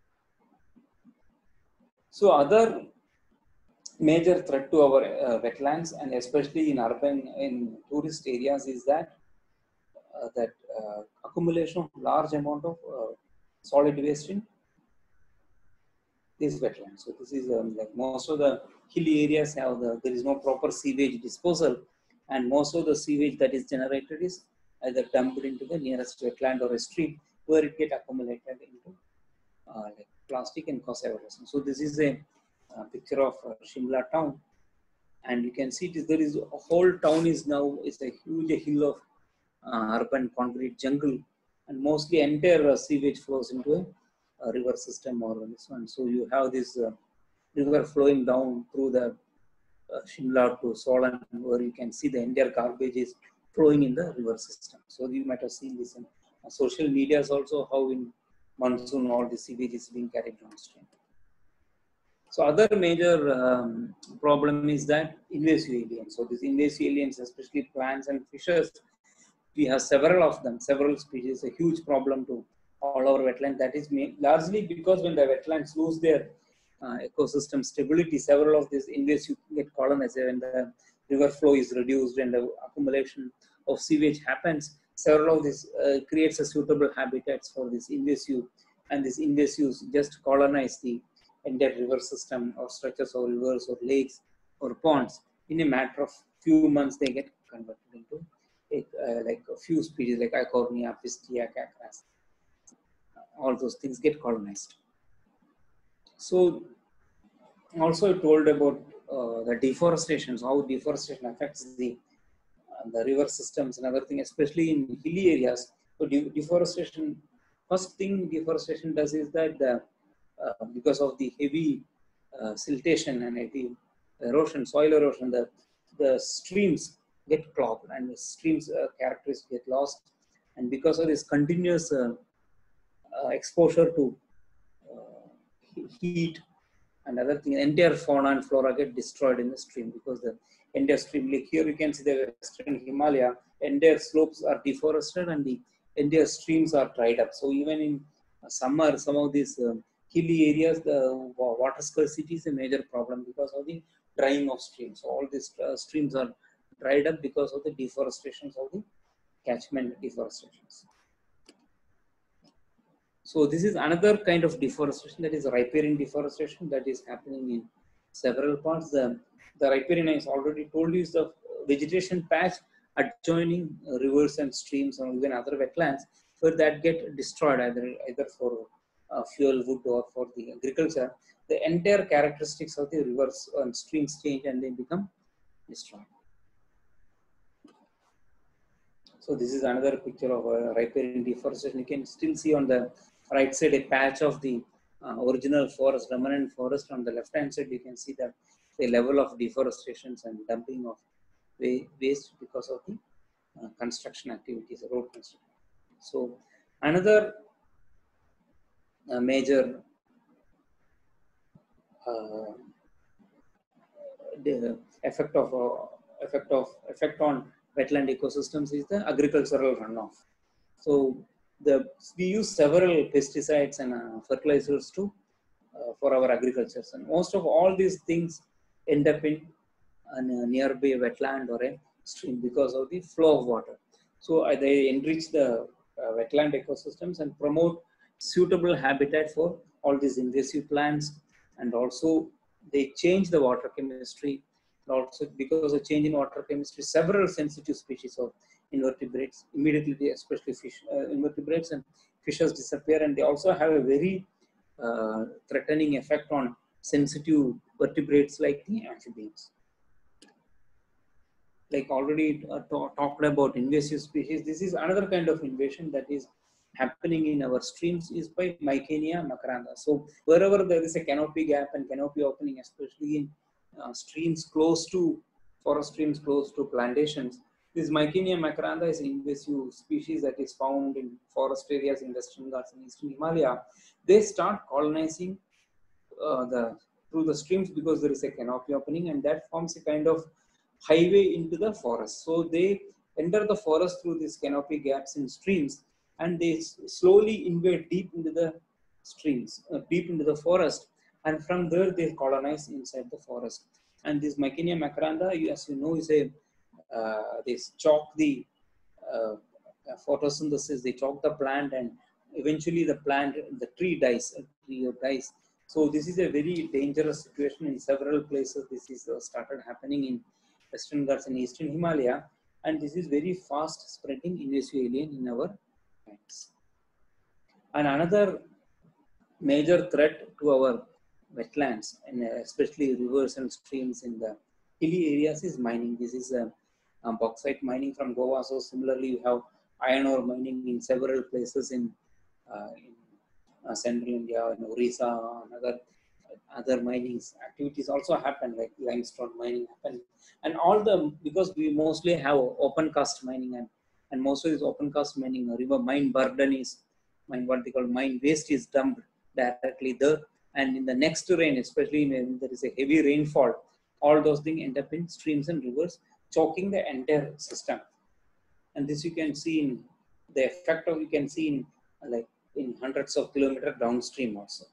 So other major threat to our uh, wetlands, and especially in urban, in tourist areas, is that uh, that uh, accumulation of large amount of uh, solid waste in these wetlands. So this is um, like most of the hilly areas have the, there is no proper sewage disposal, and most of the sewage that is generated is either dumped into the nearest wetland or a stream, where it get accumulated into uh, like plastic and cause erosion. So this is a uh, picture of uh, Shimla town, and you can see it is, there is a whole town is now is a huge hill of uh, urban concrete jungle, and mostly entire uh, sewage flows into a, a river system or this one. So you have this uh, river flowing down through the uh, Shimla to Solan, where you can see the entire garbage is flowing in the river system. So you might have seen this in uh, social media also, how in monsoon all the sewage is being carried downstream. So other major um, problem is that invasive aliens. So these invasive aliens, especially plants and fishes, we have several of them, several species, a huge problem to all our wetlands. That is largely because when the wetlands lose their uh, ecosystem stability, several of these invasive get colonized. When the river flow is reduced and the accumulation of sewage happens, several of this uh, creates a suitable habitats for this invasive, and these invasives just colonize the entire river system or stretches of rivers or lakes or ponds. In a matter of few months, they get converted into a, uh, like a few species like Eichhornia, Pistia, Cactus. All those things get colonized. So also I told about uh, the deforestation, how deforestation affects the uh, the river systems and other thing, especially in hilly areas. So de deforestation, first thing deforestation does is that the Uh, because of the heavy uh, siltation and heavy erosion, soil erosion, the, the streams get clogged and the streams uh, characteristics get lost. And because of this continuous uh, uh, exposure to uh, heat and other things, entire fauna and flora get destroyed in the stream, because the entire stream, like here you can see the western Himalaya, entire slopes are deforested and the entire streams are dried up. So even in summer, some of these um, hilly areas, the water scarcity is a major problem because of the drying of streams. So all these uh, streams are dried up because of the deforestations of the catchment deforestations. So this is another kind of deforestation, that is riparian deforestation, that is happening in several parts. The, the riparian, I already told you, is the vegetation patch adjoining rivers and streams or even other wetlands, where that get destroyed either, either for uh, fuel wood or for the agriculture. The entire characteristics of the rivers and streams change and they become destroyed. So this is another picture of a riparian deforestation. You can still see on the right side a patch of the uh, original forest, remnant forest. On the left hand side, you can see that the level of deforestations and dumping of waste because of the uh, construction activities, road construction. So another uh, major uh, the effect of uh, effect of effect on wetland ecosystems is the agricultural runoff. So the we use several pesticides and uh, fertilizers to uh, for our agriculture, and most of all these things end up in a nearby wetland or a stream because of the flow of water. So uh, they enrich the uh, wetland ecosystems and promote suitable habitat for all these invasive plants, and also they change the water chemistry. Also because of change in water chemistry, several sensitive species of invertebrates immediately, especially fish uh, invertebrates and fishes, disappear, and they also have a very uh, threatening effect on sensitive vertebrates like the amphibians. like already uh, ta- talked about invasive species. This is another kind of invasion that is happening in our streams is by Mycenia macaranda. So wherever there is a canopy gap and canopy opening, especially in uh, streams close to forest streams close to plantations, this Mycenia macaranda is an invasive species that is found in forest areas in Western Ghats and Eastern Himalaya. They start colonizing uh, the through the streams because there is a canopy opening, and that forms a kind of highway into the forest. So they enter the forest through these canopy gaps in streams, and they s- slowly invade deep into the streams, uh, deep into the forest, and from there they colonize inside the forest. And this Mycenia macaranda, you- as you know, is a uh, they chalk the uh, photosynthesis. They chalk the plant, and eventually the plant, the tree dies. A tree dies. So this is a very dangerous situation in several places. This is uh, started happening in Western Ghats and Eastern Himalaya, and this is very fast spreading invasive alien in our lands. And another major threat to our wetlands, and uh, especially rivers and streams in the hilly areas, is mining. This is a, um, bauxite mining from Goa. So similarly, you have iron ore mining in several places in, uh, in uh, central India, in Orissa, and other other mining activities also happen, like limestone mining happen. And all the, because we mostly have open cast mining, and and most of this open cast mining, uh, river mine burden is mine, what they call mine waste is dumped directly there, and in the next rain, especially when there is a heavy rainfall, all those things end up in streams and rivers, choking the entire system. And this you can see in the effect of, you can see in uh, like in hundreds of kilometers downstream also.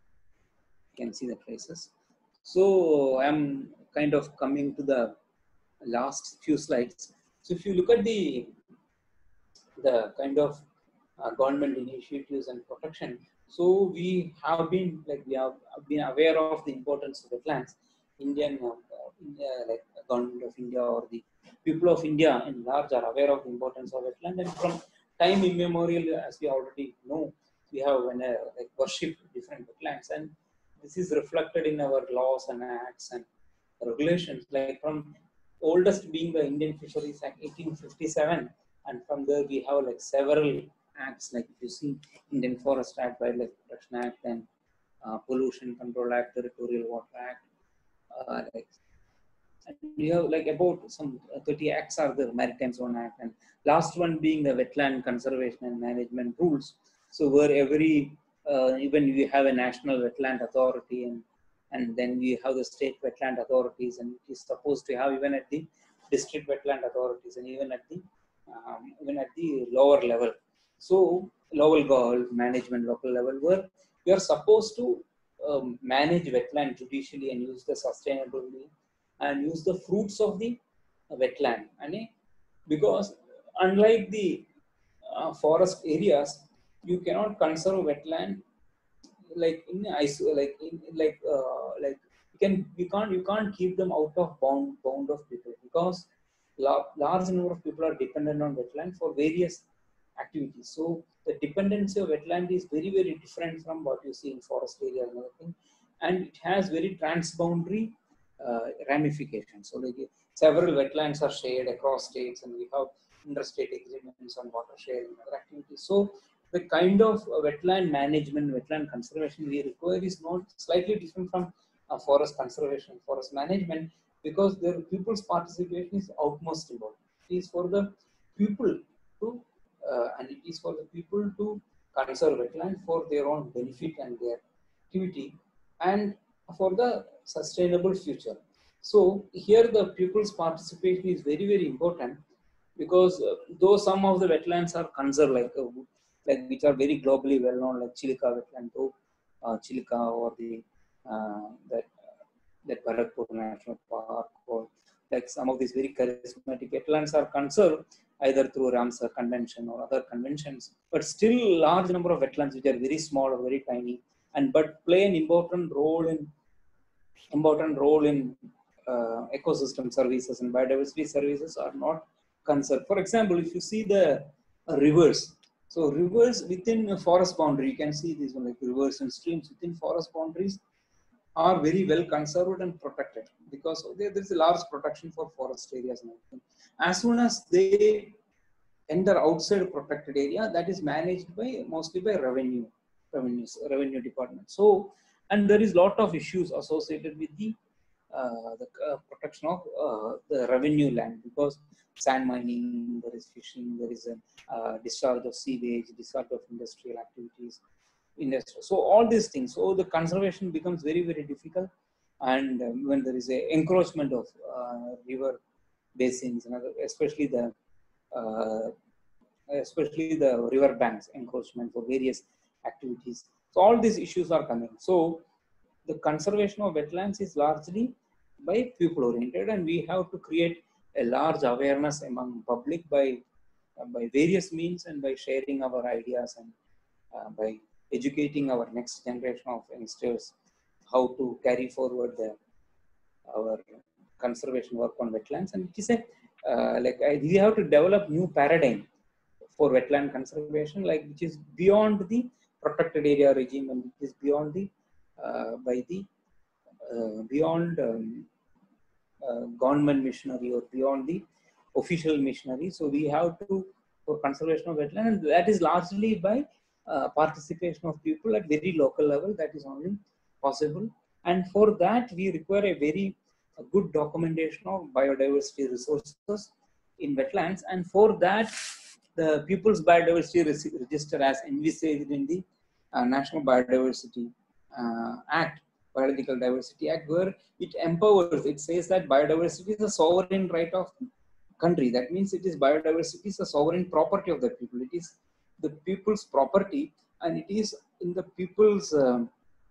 You can see the traces. So I'm kind of coming to the last few slides. So if you look at the the kind of uh, government initiatives and protection, so we have been like we have been aware of the importance of wetlands. Indian uh, India, like the government of India or the people of India in large are aware of the importance of wetland, and from time immemorial, as we already know, we have when uh, like worship different wetlands, and this is reflected in our laws and acts and regulations. Like from oldest being the Indian Fisheries Act eighteen fifty-seven, and from there we have like several acts, like if you see Indian Forest Act, Wildlife Protection Act, and uh, Pollution Control Act, Territorial Water Act, uh, like, and we have like about some uh, thirty acts are the Maritime Zone Act, and last one being the Wetland Conservation and Management Rules. So where every uh, even we have a national wetland authority, and and then we have the state wetland authorities, and it is supposed to have even at the district wetland authorities, and even at the um, even at the lower level. So local government management, local level, where you are supposed to um, manage wetland judicially and use the sustainably and use the fruits of the wetland. And eh, because unlike the uh, forest areas, you cannot conserve wetland like in iso like in like uh, like you can you can't you can't keep them out of bound bound of people, because la- large number of people are dependent on wetland for various activities. So the dependency of wetland is very very different from what you see in forest area and other thing, and it has very transboundary uh, ramifications. So like several wetlands are shared across states, and we have interstate agreements on water sharing and other activities. So the kind of uh, wetland management, wetland conservation we require is not slightly different from uh, forest conservation, forest management, because their people's participation is utmost important. It is for the people to, uh, and it is for the people to conserve wetland for their own benefit and their activity, and for the sustainable future. So here the people's participation is very very important, because uh, though some of the wetlands are conserved, like uh, like which are very globally well known, like Chilika wetland, though uh, Chilika or the uh, that that Bharatpur National Park, or like some of these very charismatic wetlands are conserved either through Ramsar Convention or other conventions, but still large number of wetlands which are very small or very tiny, and but play an important role in important role in uh, ecosystem services and biodiversity services are not conserved. For example, if you see the uh, rivers, so rivers within a forest boundary, you can see these one like rivers and streams within forest boundaries, are very well conserved and protected, because there, there is a large protection for forest areas and everything. As soon as they enter outside protected area, that is managed by mostly by revenue revenues revenue department. So, and there is lot of issues associated with the uh, the uh, protection of uh, the revenue land, because sand mining, there is fishing, there is a uh, discharge of sewage, discharge of industrial activities, industry. So all these things, so the conservation becomes very very difficult. And um, when there is a encroachment of uh, river basins and other, especially the uh, especially the river banks encroachment for various activities. So all these issues are coming. So the conservation of wetlands is largely by people oriented, and we have to create a large awareness among public by uh, by various means, and by sharing our ideas, and uh, by educating our next generation of youngsters how to carry forward the our conservation work on wetlands. And it is a uh, like I, we have to develop new paradigm for wetland conservation, like which is beyond the protected area regime, and it is beyond the uh, by the uh, beyond um, uh, government machinery, or beyond the official machinery. So we have to, for conservation of wetland, and that is largely by uh, participation of people at very local level. That is only possible, and for that we require a very a good documentation of biodiversity resources in wetlands. And for that, the People's Biodiversity Register, as envisaged in the uh, National Biodiversity uh, Act, Biological Diversity Act, where it empowers, it says that biodiversity is a sovereign right of country. That means it is biodiversity is a sovereign property of the people. It is the people's property, and it is in the people's um,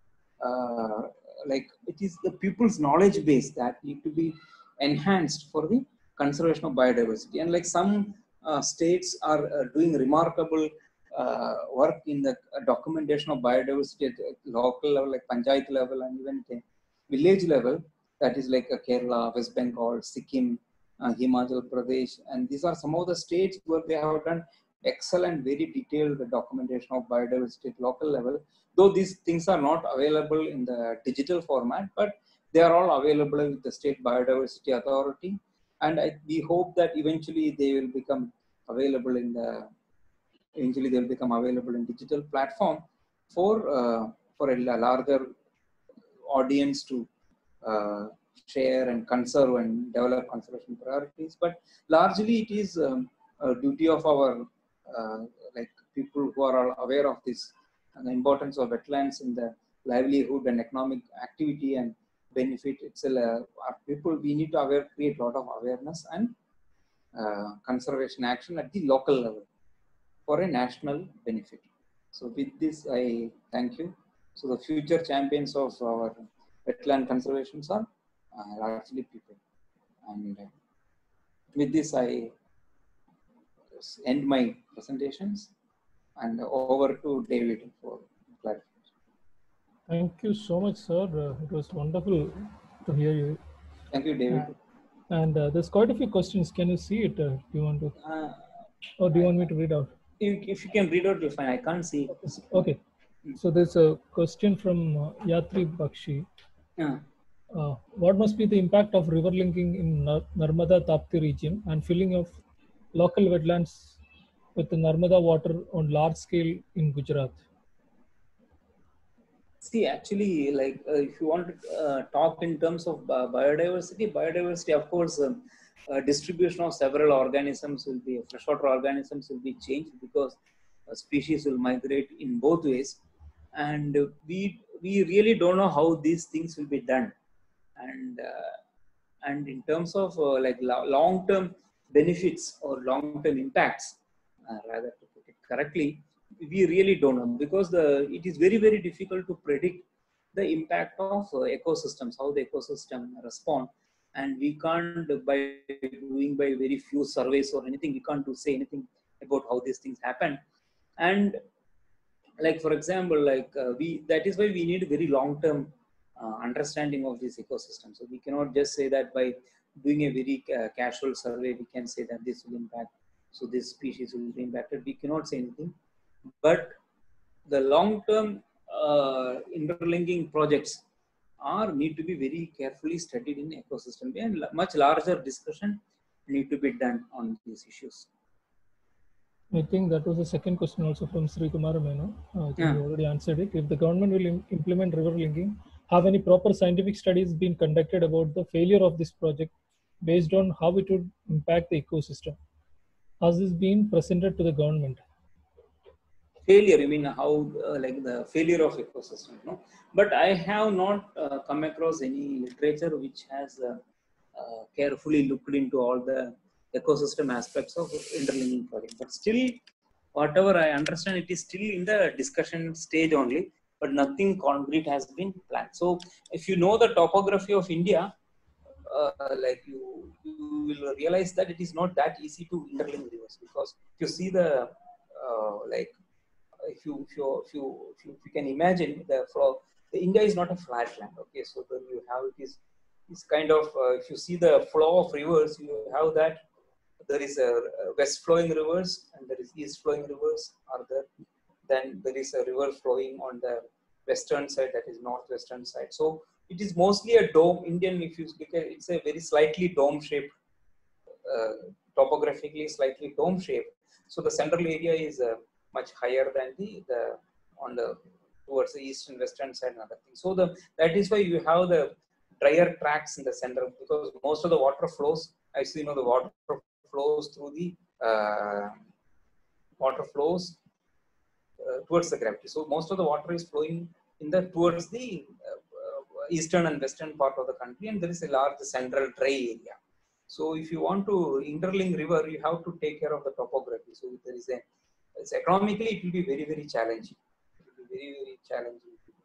uh, like it is the people's knowledge base that need to be enhanced for the conservation of biodiversity. And like some uh, states are uh, doing remarkable uh, work in the uh, documentation of biodiversity at uh, local level, like panchayat level, and even at village level. That is like uh, Kerala, West Bengal, Sikkim, uh, Himachal Pradesh, and these are some of the states where they have done excellent, very detailed documentation of biodiversity at local level. Though these things are not available in the digital format, but they are all available with the State Biodiversity Authority, and I, we hope that eventually they will become available in the eventually they will become available in digital platform for uh, for a larger audience to uh, share and conserve and develop conservation priorities. But largely it is um, a duty of our uh, like people who are all aware of this and the importance of wetlands in the livelihood and economic activity and benefit itself. Uh, our people, we need to aware, create a lot of awareness and uh, conservation action at the local level for a national benefit. So with this, I thank you. So the future champions of our wetland conservations are uh, largely people. And uh, with this, I end my presentations, and over to David for clarification. Thank you so much, sir. Uh, it was wonderful to hear you. Thank you, David. Uh, and uh, there's quite a few questions. Can you see it? Uh, do you want to? Uh, or do you want me to read out? If, if you can read out, you're fine. I can't see. Okay. So there's a question from uh, Yatri Bakshi. Yeah. Uh, what must be the impact of river linking in Nar Narmada Tapti region and filling of local wetlands with the Narmada water on large scale in Gujarat? See, actually, like uh, if you want to uh, talk in terms of uh, biodiversity, biodiversity, of course, um, uh, distribution of several organisms will be, freshwater organisms will be changed, because uh, species will migrate in both ways. And uh, we, we really don't know how these things will be done. And, uh, and in terms of uh, like long-term benefits or long-term impacts, uh, rather to put it correctly, we really don't know, because the it is very very difficult to predict the impact of uh, ecosystems, how the ecosystem respond, and we can't by doing by very few surveys or anything, we can't do say anything about how these things happen. And like for example, like uh, we that is why we need very long term uh, understanding of this ecosystem. So we cannot just say that by doing a very uh, casual survey we can say that this will impact, so this species will be impacted. We cannot say anything. But the long-term uh, interlinking projects are need to be very carefully studied in ecosystem, and much larger discussion need to be done on these issues. I think that was the second question also from Sri Kumar Meno. Uh, I think Yeah. you already answered it. If the government will im- implement river linking, have any proper scientific studies been conducted about the failure of this project based on how it would impact the ecosystem? Has this been presented to the government? Failure, you mean how, uh, like the failure of ecosystem, no? But I have not uh, come across any literature which has uh, uh, carefully looked into all the ecosystem aspects of interlinking project. But still, whatever I understand, it is still in the discussion stage only, but nothing concrete has been planned. So if you know the topography of India, uh, like you, you will realize that it is not that easy to interlink rivers, because if you see the uh, like if you if you if you, if you, if you can imagine the flow, the India is not a flat land. Okay, so then you have it is it's kind of uh, if you see the flow of rivers, you have that there is a, a west flowing rivers and there is east flowing rivers are there. Then there is a river flowing on the western side, that is northwestern side. So it is mostly a dome Indian. If you look at it's a very slightly dome shaped, uh, topographically slightly dome shaped. So the central area is uh, much higher than the, the on the towards the east and western side and other things. So the that is why you have the drier tracks in the center, because most of the water flows. Actually, you know, the water flows through the uh, water flows uh, towards the gravity. So most of the water is flowing in the towards the uh, uh, eastern and western part of the country, and there is a large central dry area. So if you want to interlink river, you have to take care of the topography. So there is a, it's economically it will be very very challenging. It will be very very challenging.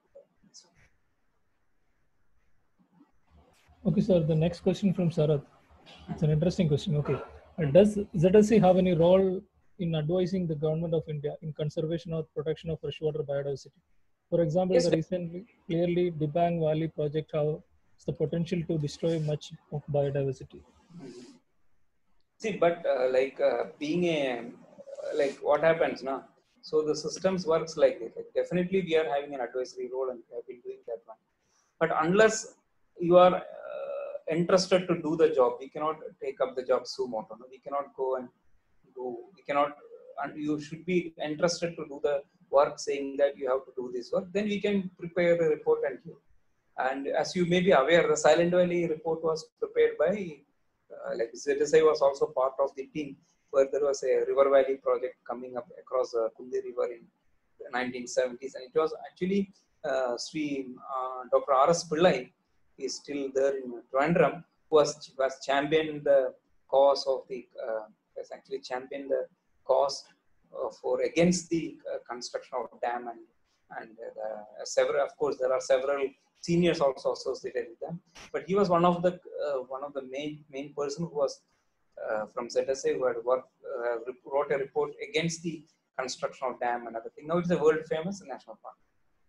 Okay, sir. The next question from Sarath. It's an interesting question. Okay. Uh, Does Z S C have any role in advising the government of India in conservation or protection of freshwater biodiversity? For example, Yes. the recently clearly Dibang Valley project has the potential to destroy much of biodiversity. See, but uh, like uh, being a uh, like what happens now? So the systems works like this. Like definitely, we are having an advisory role, and we have been doing that one. But unless you are uh, interested to do the job, we cannot take up the job suo moto. No? We cannot go and do. We cannot. And you should be interested to do the work, saying that you have to do this work. Then we can prepare a report and give. And as you may be aware, the Silent Valley report was prepared by, uh, like Z S I was also part of the team where there was a River Valley project coming up across the Kundi River in the nineteen seventies. And it was actually uh, Sri uh, Doctor R S Pillai is still there in Trivandrum, who was, was championed the cause of the, uh, has actually championed the cause uh, for against the uh, construction of dam and and uh, several, of course, there are several seniors also associated with them. But he was one of the uh, one of the main main person who was uh, from Z S A who had worked, uh, wrote a report against the construction of dam and other thing. Now it's a world famous national park.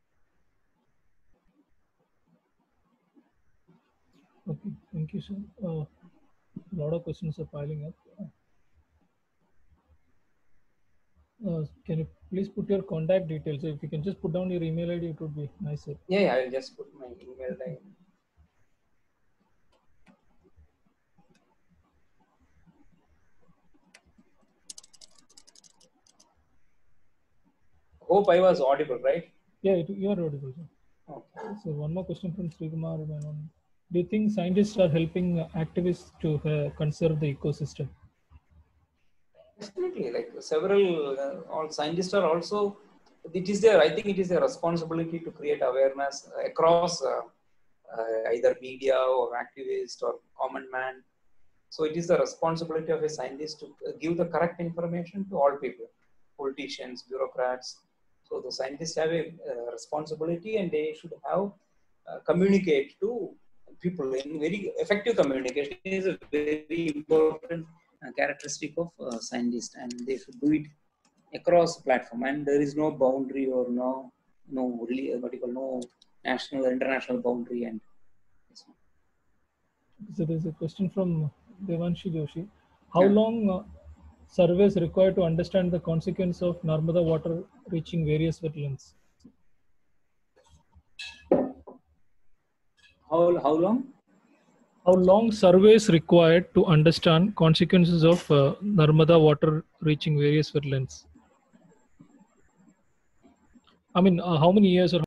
Okay, thank you, sir. Uh, a lot of questions are piling up. Uh, can you please put your contact details? So if you can just put down your email I D, it would be nicer. Yeah, yeah, I'll just put my email down. Hope I was audible, right? Yeah, it, you are audible, sir. Okay. So one more question from Sri Kumar Menon. Do you think scientists are helping activists to uh, conserve the ecosystem? Definitely, like several uh, all scientists are also. It is their. I think it is their responsibility to create awareness across uh, uh, either media or activist or common man. So it is the responsibility of a scientist to give the correct information to all people, politicians, bureaucrats. So the scientists have a uh, responsibility, and they should have uh, communicate to people in very effective communication is a very important uh, characteristic of uh, scientists, and they should do it across platform. And there is no boundary or no no really what you call no national or international boundary. And So there's a question from Devanshi Joshi. How yeah. long uh, surveys required to understand the consequence of Narmada water reaching various wetlands? How, how long? How long surveys required to understand consequences of uh, Narmada water reaching various wetlands? I mean, uh, how many years or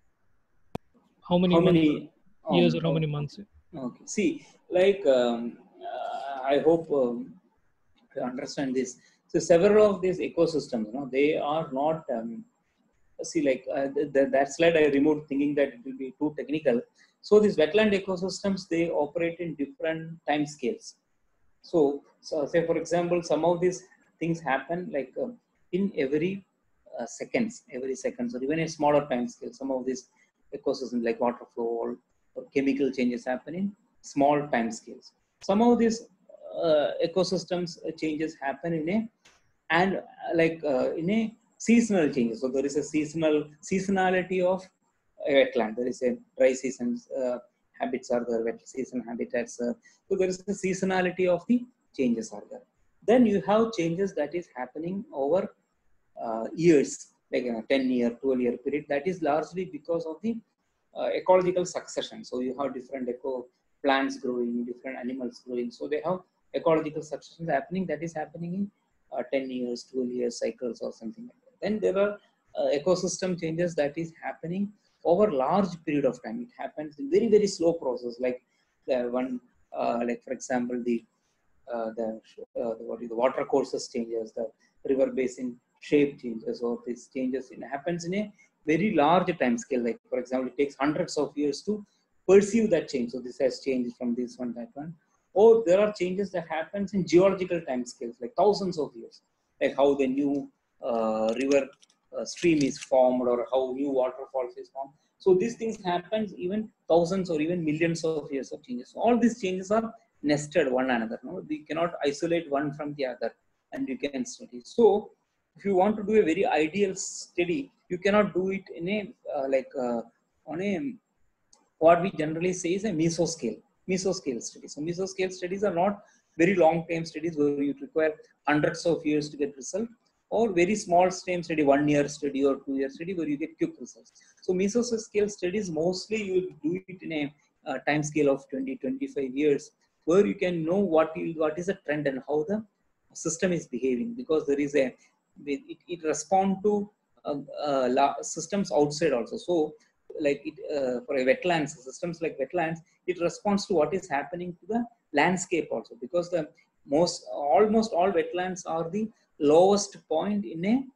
how many How months, many? years Um, or how many okay. months? Okay. See, like, um, uh, I hope um, to understand this. So several of these ecosystems, you know, they are not, um, see, like uh, th- th- that slide I removed thinking that it will be too technical. So these wetland ecosystems, they operate in different time scales. So, so say for example, some of these things happen like uh, in every uh, seconds, every seconds, or even a smaller time scale. Some of these ecosystems like water flow or, or chemical changes happen in small time scales. Some of these uh, ecosystems uh, changes happen in a and uh, like uh, in a seasonal changes. So there is a seasonal seasonality of a wetland. There is a dry seasons uh, habits are there, wet season habitats. Uh, so there is a seasonality of the changes are there. Then you have changes that is happening over uh, years, like a ten year, twelve year period. That is largely because of the uh, ecological succession. So you have different eco plants growing, different animals growing. So they have ecological succession happening. That is happening in uh, ten years, twelve years cycles or something like that. Then there are uh, ecosystem changes that is happening over large period of time. It happens in very very slow process, like the one, uh, like for example, the uh, the, uh, the what is the water courses changes, the river basin shape changes, or these changes in happens in a very large time scale. Like for example, it takes hundreds of years to perceive that change. So this has changed from this one, that one. Or there are changes that happens in geological time scales, like thousands of years, like how the new uh, river uh, stream is formed or how new waterfalls is formed. So these things happens even thousands or even millions of years of changes. So all these changes are nested one another. No, we cannot isolate one from the other, and you can study. So if you want to do a very ideal study, you cannot do it in a uh, like uh, on a what we generally say is a mesoscale mesoscale studies. So mesoscale studies are not very long term studies where you require hundreds of years to get result, or very small time study, one year study or two year study where you get quick results. So mesoscale studies mostly you do it in a uh, time scale of twenty to twenty-five years, where you can know what you, what is the trend and how the system is behaving, because there is a it, it respond to uh, uh, systems outside also. So like it uh, for a wetlands systems like wetlands, it responds to what is happening to the landscape also, because the most almost all wetlands are the lowest point in a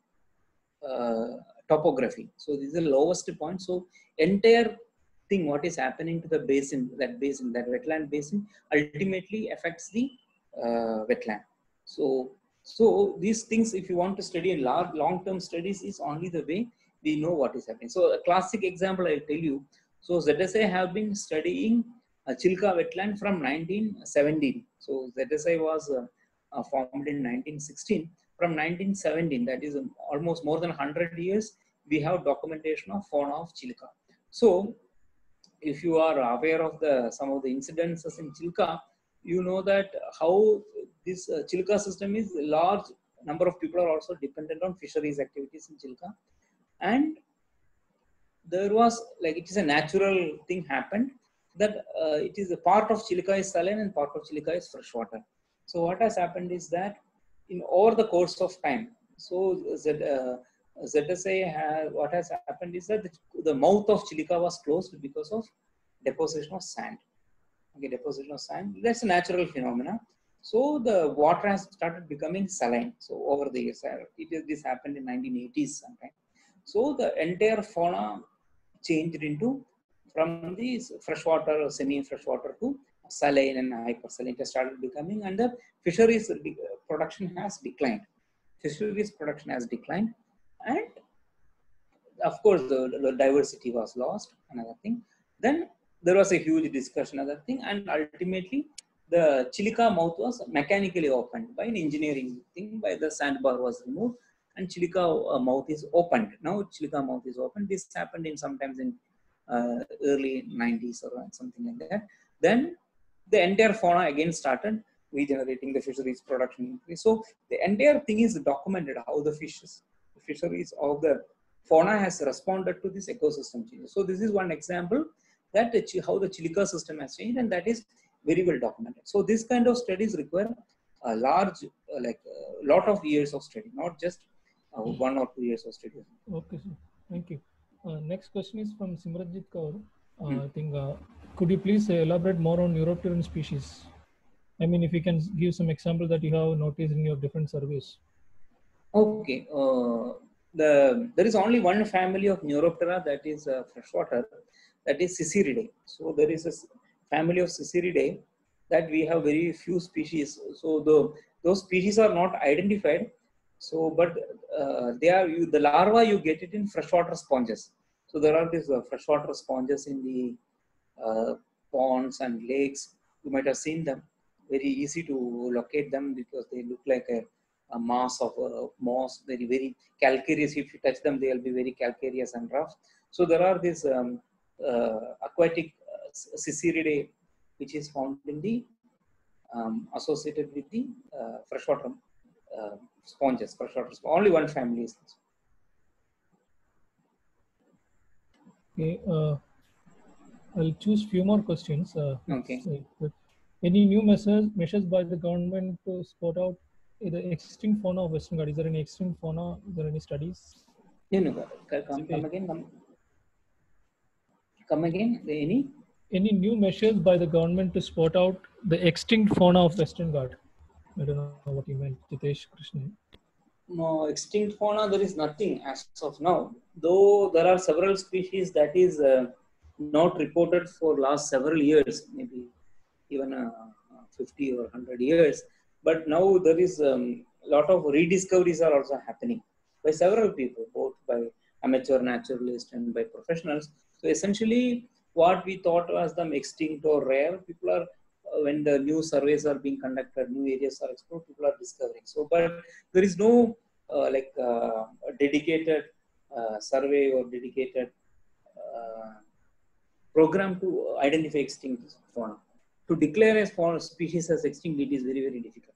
uh, topography. So this is the lowest point. So entire thing what is happening to the basin, that basin, that wetland basin ultimately affects the uh, wetland. So so these things, if you want to study in large long term studies, is only the way we know what is happening. So a classic example I'll tell you. So Z S I have been studying uh, Chilka wetland from nineteen seventeen. So Z S I was uh, uh, formed in nineteen sixteen. From nineteen seventeen, that is um, almost more than one hundred years, we have documentation of fauna of Chilka. So if you are aware of the some of the incidences in Chilka, you know that how this uh, Chilka system is large number of people are also dependent on fisheries activities in Chilka. And there was like it is a natural thing happened that uh, it is a part of Chilka is saline and part of Chilka is freshwater. So what has happened is that in over the course of time, so Z, uh, Z S I has, what has happened is that the, the mouth of Chilka was closed because of deposition of sand. Okay, deposition of sand. That's a natural phenomena. So the water has started becoming saline. So over the years, uh, it is, this happened in nineteen eighties sometime. So the entire fauna changed into from the freshwater or semi-freshwater to saline and hypersaline. It has started becoming, and the fisheries production has declined. Fisheries production has declined, and of course the, the diversity was lost. Another thing. Then there was a huge discussion. Another thing, and ultimately the Chilka mouth was mechanically opened by an engineering thing. By the sandbar was removed, and Chilka uh, mouth is opened. Now Chilka mouth is opened. This happened in sometimes in uh, early nineties or something like that. Then the entire fauna again started regenerating, the fisheries production increase. So the entire thing is documented how the fishes, the fisheries of the fauna has responded to this ecosystem changes. So this is one example that the, how the Chilika system has changed, and that is very well documented. So this kind of studies require a large, uh, like a lot of years of study, not just uh, one or two years of study. Okay, sir. Thank you. Uh, next question is from Simranjit Kaur. Uh, Hmm. I think, uh, could you please elaborate more on Neuropteran species? I mean, if you can give some example that you have noticed in your different surveys. Okay. Uh, the there is only one family of Neuroptera that is uh, freshwater, that is Sisiridae. So there is a family of Sisiridae that we have very few species. So the those species are not identified. So, but uh, they are you, the larva you get it in freshwater sponges. So there are these uh, freshwater sponges in the uh, ponds and lakes. You might have seen them. Very easy to locate them because they look like a, a mass of uh, moss, very, very calcareous. If you touch them, they will be very calcareous and rough. So there are these um, uh, aquatic uh, Sisiridae, which is found in the um, associated with the uh, freshwater uh, sponges, freshwater sponges. Only one family is this. Okay, uh, I'll choose few more questions. Uh, Okay. uh, any new measures measures by the government to spot out the extinct fauna of Western Ghats? Is there any extinct fauna? Is there any studies? You know, come, come again, come, come again. Any? Any new measures by the government to spot out the extinct fauna of Western Ghats? I don't know what you meant, Jitesh Krishnan. No, extinct fauna, there is nothing as of now. Though there are several species that is uh, not reported for last several years, maybe even uh, fifty or one hundred years. But now there is a um, lot of rediscoveries are also happening by several people, both by amateur naturalists and by professionals. So essentially, what we thought was them extinct or rare, people are uh, when the new surveys are being conducted, new areas are explored, people are discovering. So, but there is no uh, like uh, a dedicated uh, survey or dedicated uh, program to identify extinct fauna. To declare a fauna species as extinct, it is very, very difficult.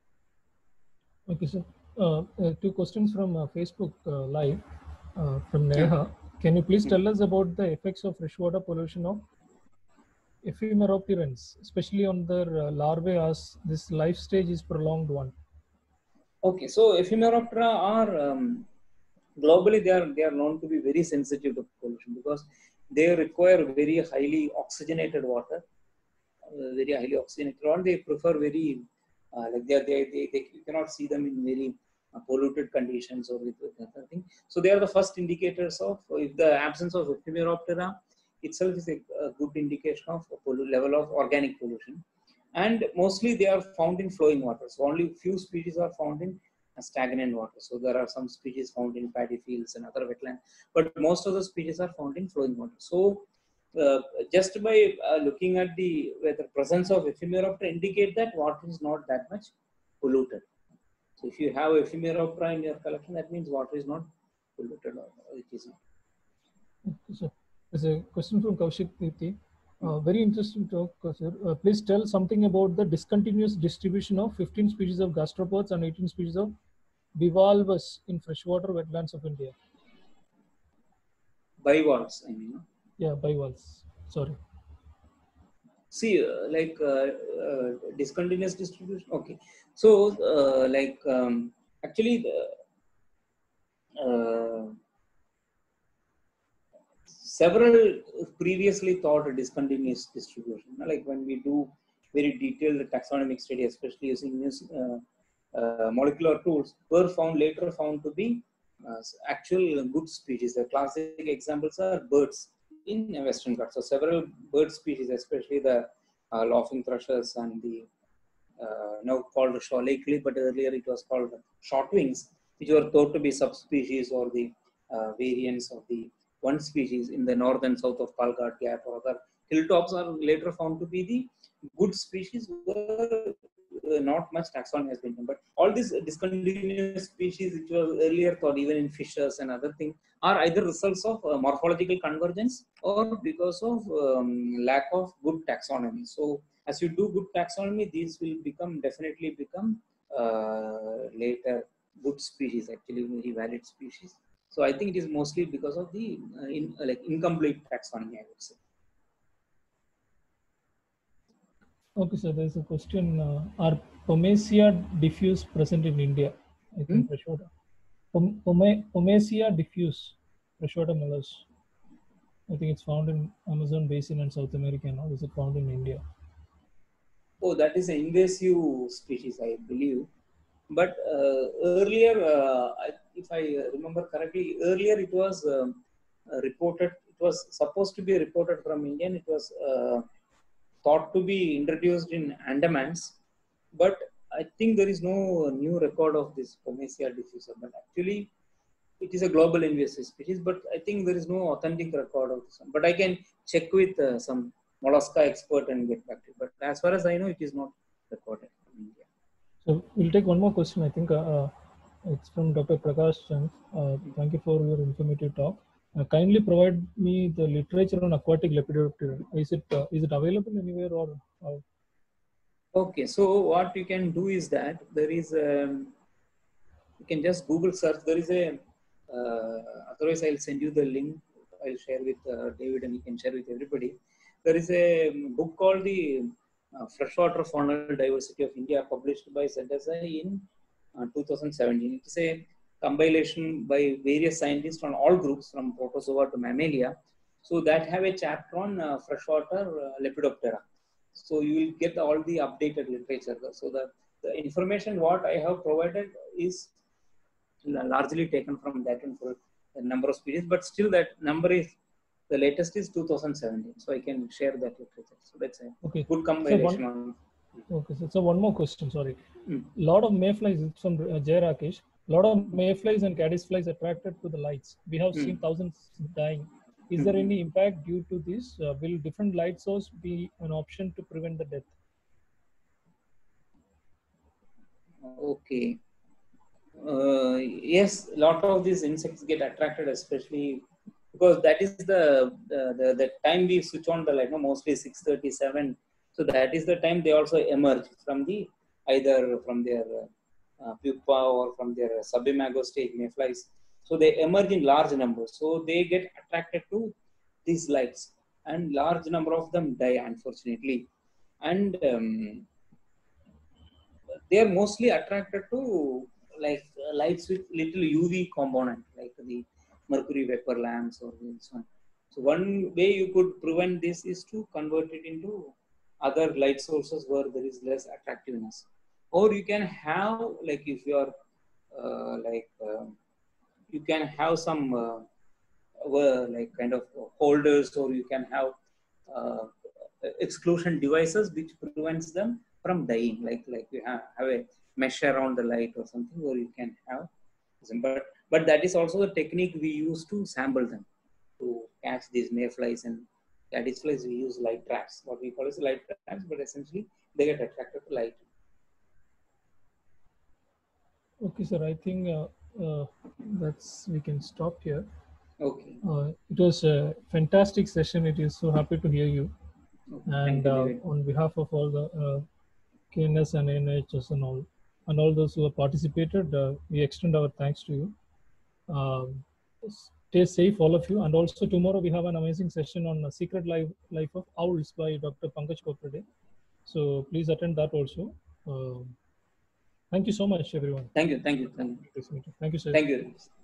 Okay, so uh, uh, two questions from uh, Facebook uh, Live uh, from Yeah. Neha. Can you please Hmm. tell us about the effects of freshwater pollution of ephemeropterans, especially on their uh, larvae, as this life stage is prolonged one? Okay, so Ephemeroptera are um, globally they are they are known to be very sensitive to pollution because they require very highly oxygenated water, uh, very highly oxygenated water. They prefer very uh, like they, are, they they they you cannot see them in very uh, polluted conditions or with, with other thing. So they are the first indicators of if the absence of Ephemeroptera itself is a, a good indication of a level of organic pollution. And mostly they are found in flowing water. So only few species are found in stagnant water. So there are some species found in paddy fields and other wetlands, but most of the species are found in flowing water. So uh, just by uh, looking at the whether presence of Ephemeroptera indicate that water is not that much polluted. So if you have Ephemeroptera in your collection, that means water is not polluted or it is not. So there's a question from Kaushik Kirti. Uh, very interesting talk, sir. Uh, please tell something about the discontinuous distribution of fifteen species of gastropods and eighteen species of bivalves in freshwater wetlands of India. Bivalves, I mean. Yeah, bivalves. Sorry. See, uh, like uh, uh, discontinuous distribution. Okay, so uh, like um, actually, the, uh, several previously thought discontinuous distribution. Like when we do very detailed taxonomic study, especially using this, uh, uh, molecular tools, were found later found to be uh, actual good species. The classic examples are birds in Western Ghats. So several bird species, especially the uh, laughing thrushes and the uh, now called Sholekli, but earlier it was called shortwings, which were thought to be subspecies or the uh, variants of the one species in the north and south of Palghat Gap or other hilltops are later found to be the good species where uh, not much taxonomy has been done. But all these discontinuous species, which was earlier thought even in fishes and other things, are either results of uh, morphological convergence or because of um, lack of good taxonomy. So as you do good taxonomy, these will become definitely become uh, later good species, actually very valid species. So I think it is mostly because of the uh, in, uh, like incomplete taxonomy, I would say. Okay, so there's a question. Uh, are Pomacia diffuse present in India? I think Hmm? freshwater. Pom- Poma- Pomacia diffuse, freshwater mollusk. I think it's found in Amazon basin and South America. Now, is it found in India? Oh, that is an invasive species, I believe. But uh, earlier, uh, I- if I remember correctly, earlier it was um, uh, reported, it was supposed to be reported from India. And it was uh, thought to be introduced in Andamans. But I think there is no new record of this Pomacia diffusa. But actually, it is a global invasive species. But I think there is no authentic record of this one. But I can check with uh, some mollusca expert and get back to you. But as far as I know, it is not recorded in India. So we'll take one more question. I think uh, uh, it's from Doctor Prakash Chand. Uh, thank you for your informative talk. Uh, kindly provide me the literature on aquatic Lepidoptera. Is it uh, is it available anywhere or? Uh, Okay, so what you can do is that there is a, you can just Google search. There is a, uh, otherwise I'll send you the link. I'll share with uh, David and you can share with everybody. There is a um, book called the uh, Freshwater Faunal Diversity of India, published by Z S I in uh, two thousand seventeen. It is a compilation by various scientists on all groups from Protozoa to Mammalia. So that have a chapter on uh, freshwater uh, Lepidoptera. So you will get all the updated literature. So the, the information what I have provided is largely taken from that and for the number of species, but still that number is, the latest is two thousand seventeen. So I can share that literature. So that's a okay. good So compilation one. on. Okay. So, so one more question. Sorry. Mm. Lot of mayflies. It's from uh, Jay Rakesh. Lot of mayflies and caddisflies attracted to the lights. We have seen Mm. thousands dying. Is there Mm-hmm. any impact due to this? Uh, will different light source be an option to prevent the death? Okay. Uh, yes, a lot of these insects get attracted, especially because that is the the, the, the time we switch on the light. No, mostly six thirty-seven. So that is the time they also emerge from the, either from their uh, pupa or from their subimago stage mayflies. So they emerge in large numbers. So they get attracted to these lights, and large number of them die, unfortunately. And um, they are mostly attracted to like uh, lights with little U V component, like the mercury vapor lamps or this one. So one way you could prevent this is to convert it into other light sources where there is less attractiveness. Or you can have, like if you are uh, like uh, you can have some uh, were like kind of holders, or you can have uh, exclusion devices which prevents them from dying, like like you have, have a mesh around the light or something, or you can have some, but but that is also the technique we use to sample them, to catch these mayflies and caddisflies. We use light traps, what we call as light traps, but essentially they get attracted to light. Okay, sir. I think uh, uh, that's we can stop here. Okay. Uh, it was a fantastic session. It is so happy to hear you. Okay, thank And you, uh, David. on behalf of all the uh, K N S and N H S and all, and all those who have participated, uh, we extend our thanks to you. Um, stay safe, all of you. And also tomorrow we have an amazing session on the secret life life of owls by Doctor Pankaj Koprade. So please attend that also. Um, thank you so much, everyone. Thank you, thank you, thank you, Thank you, sir. thank you.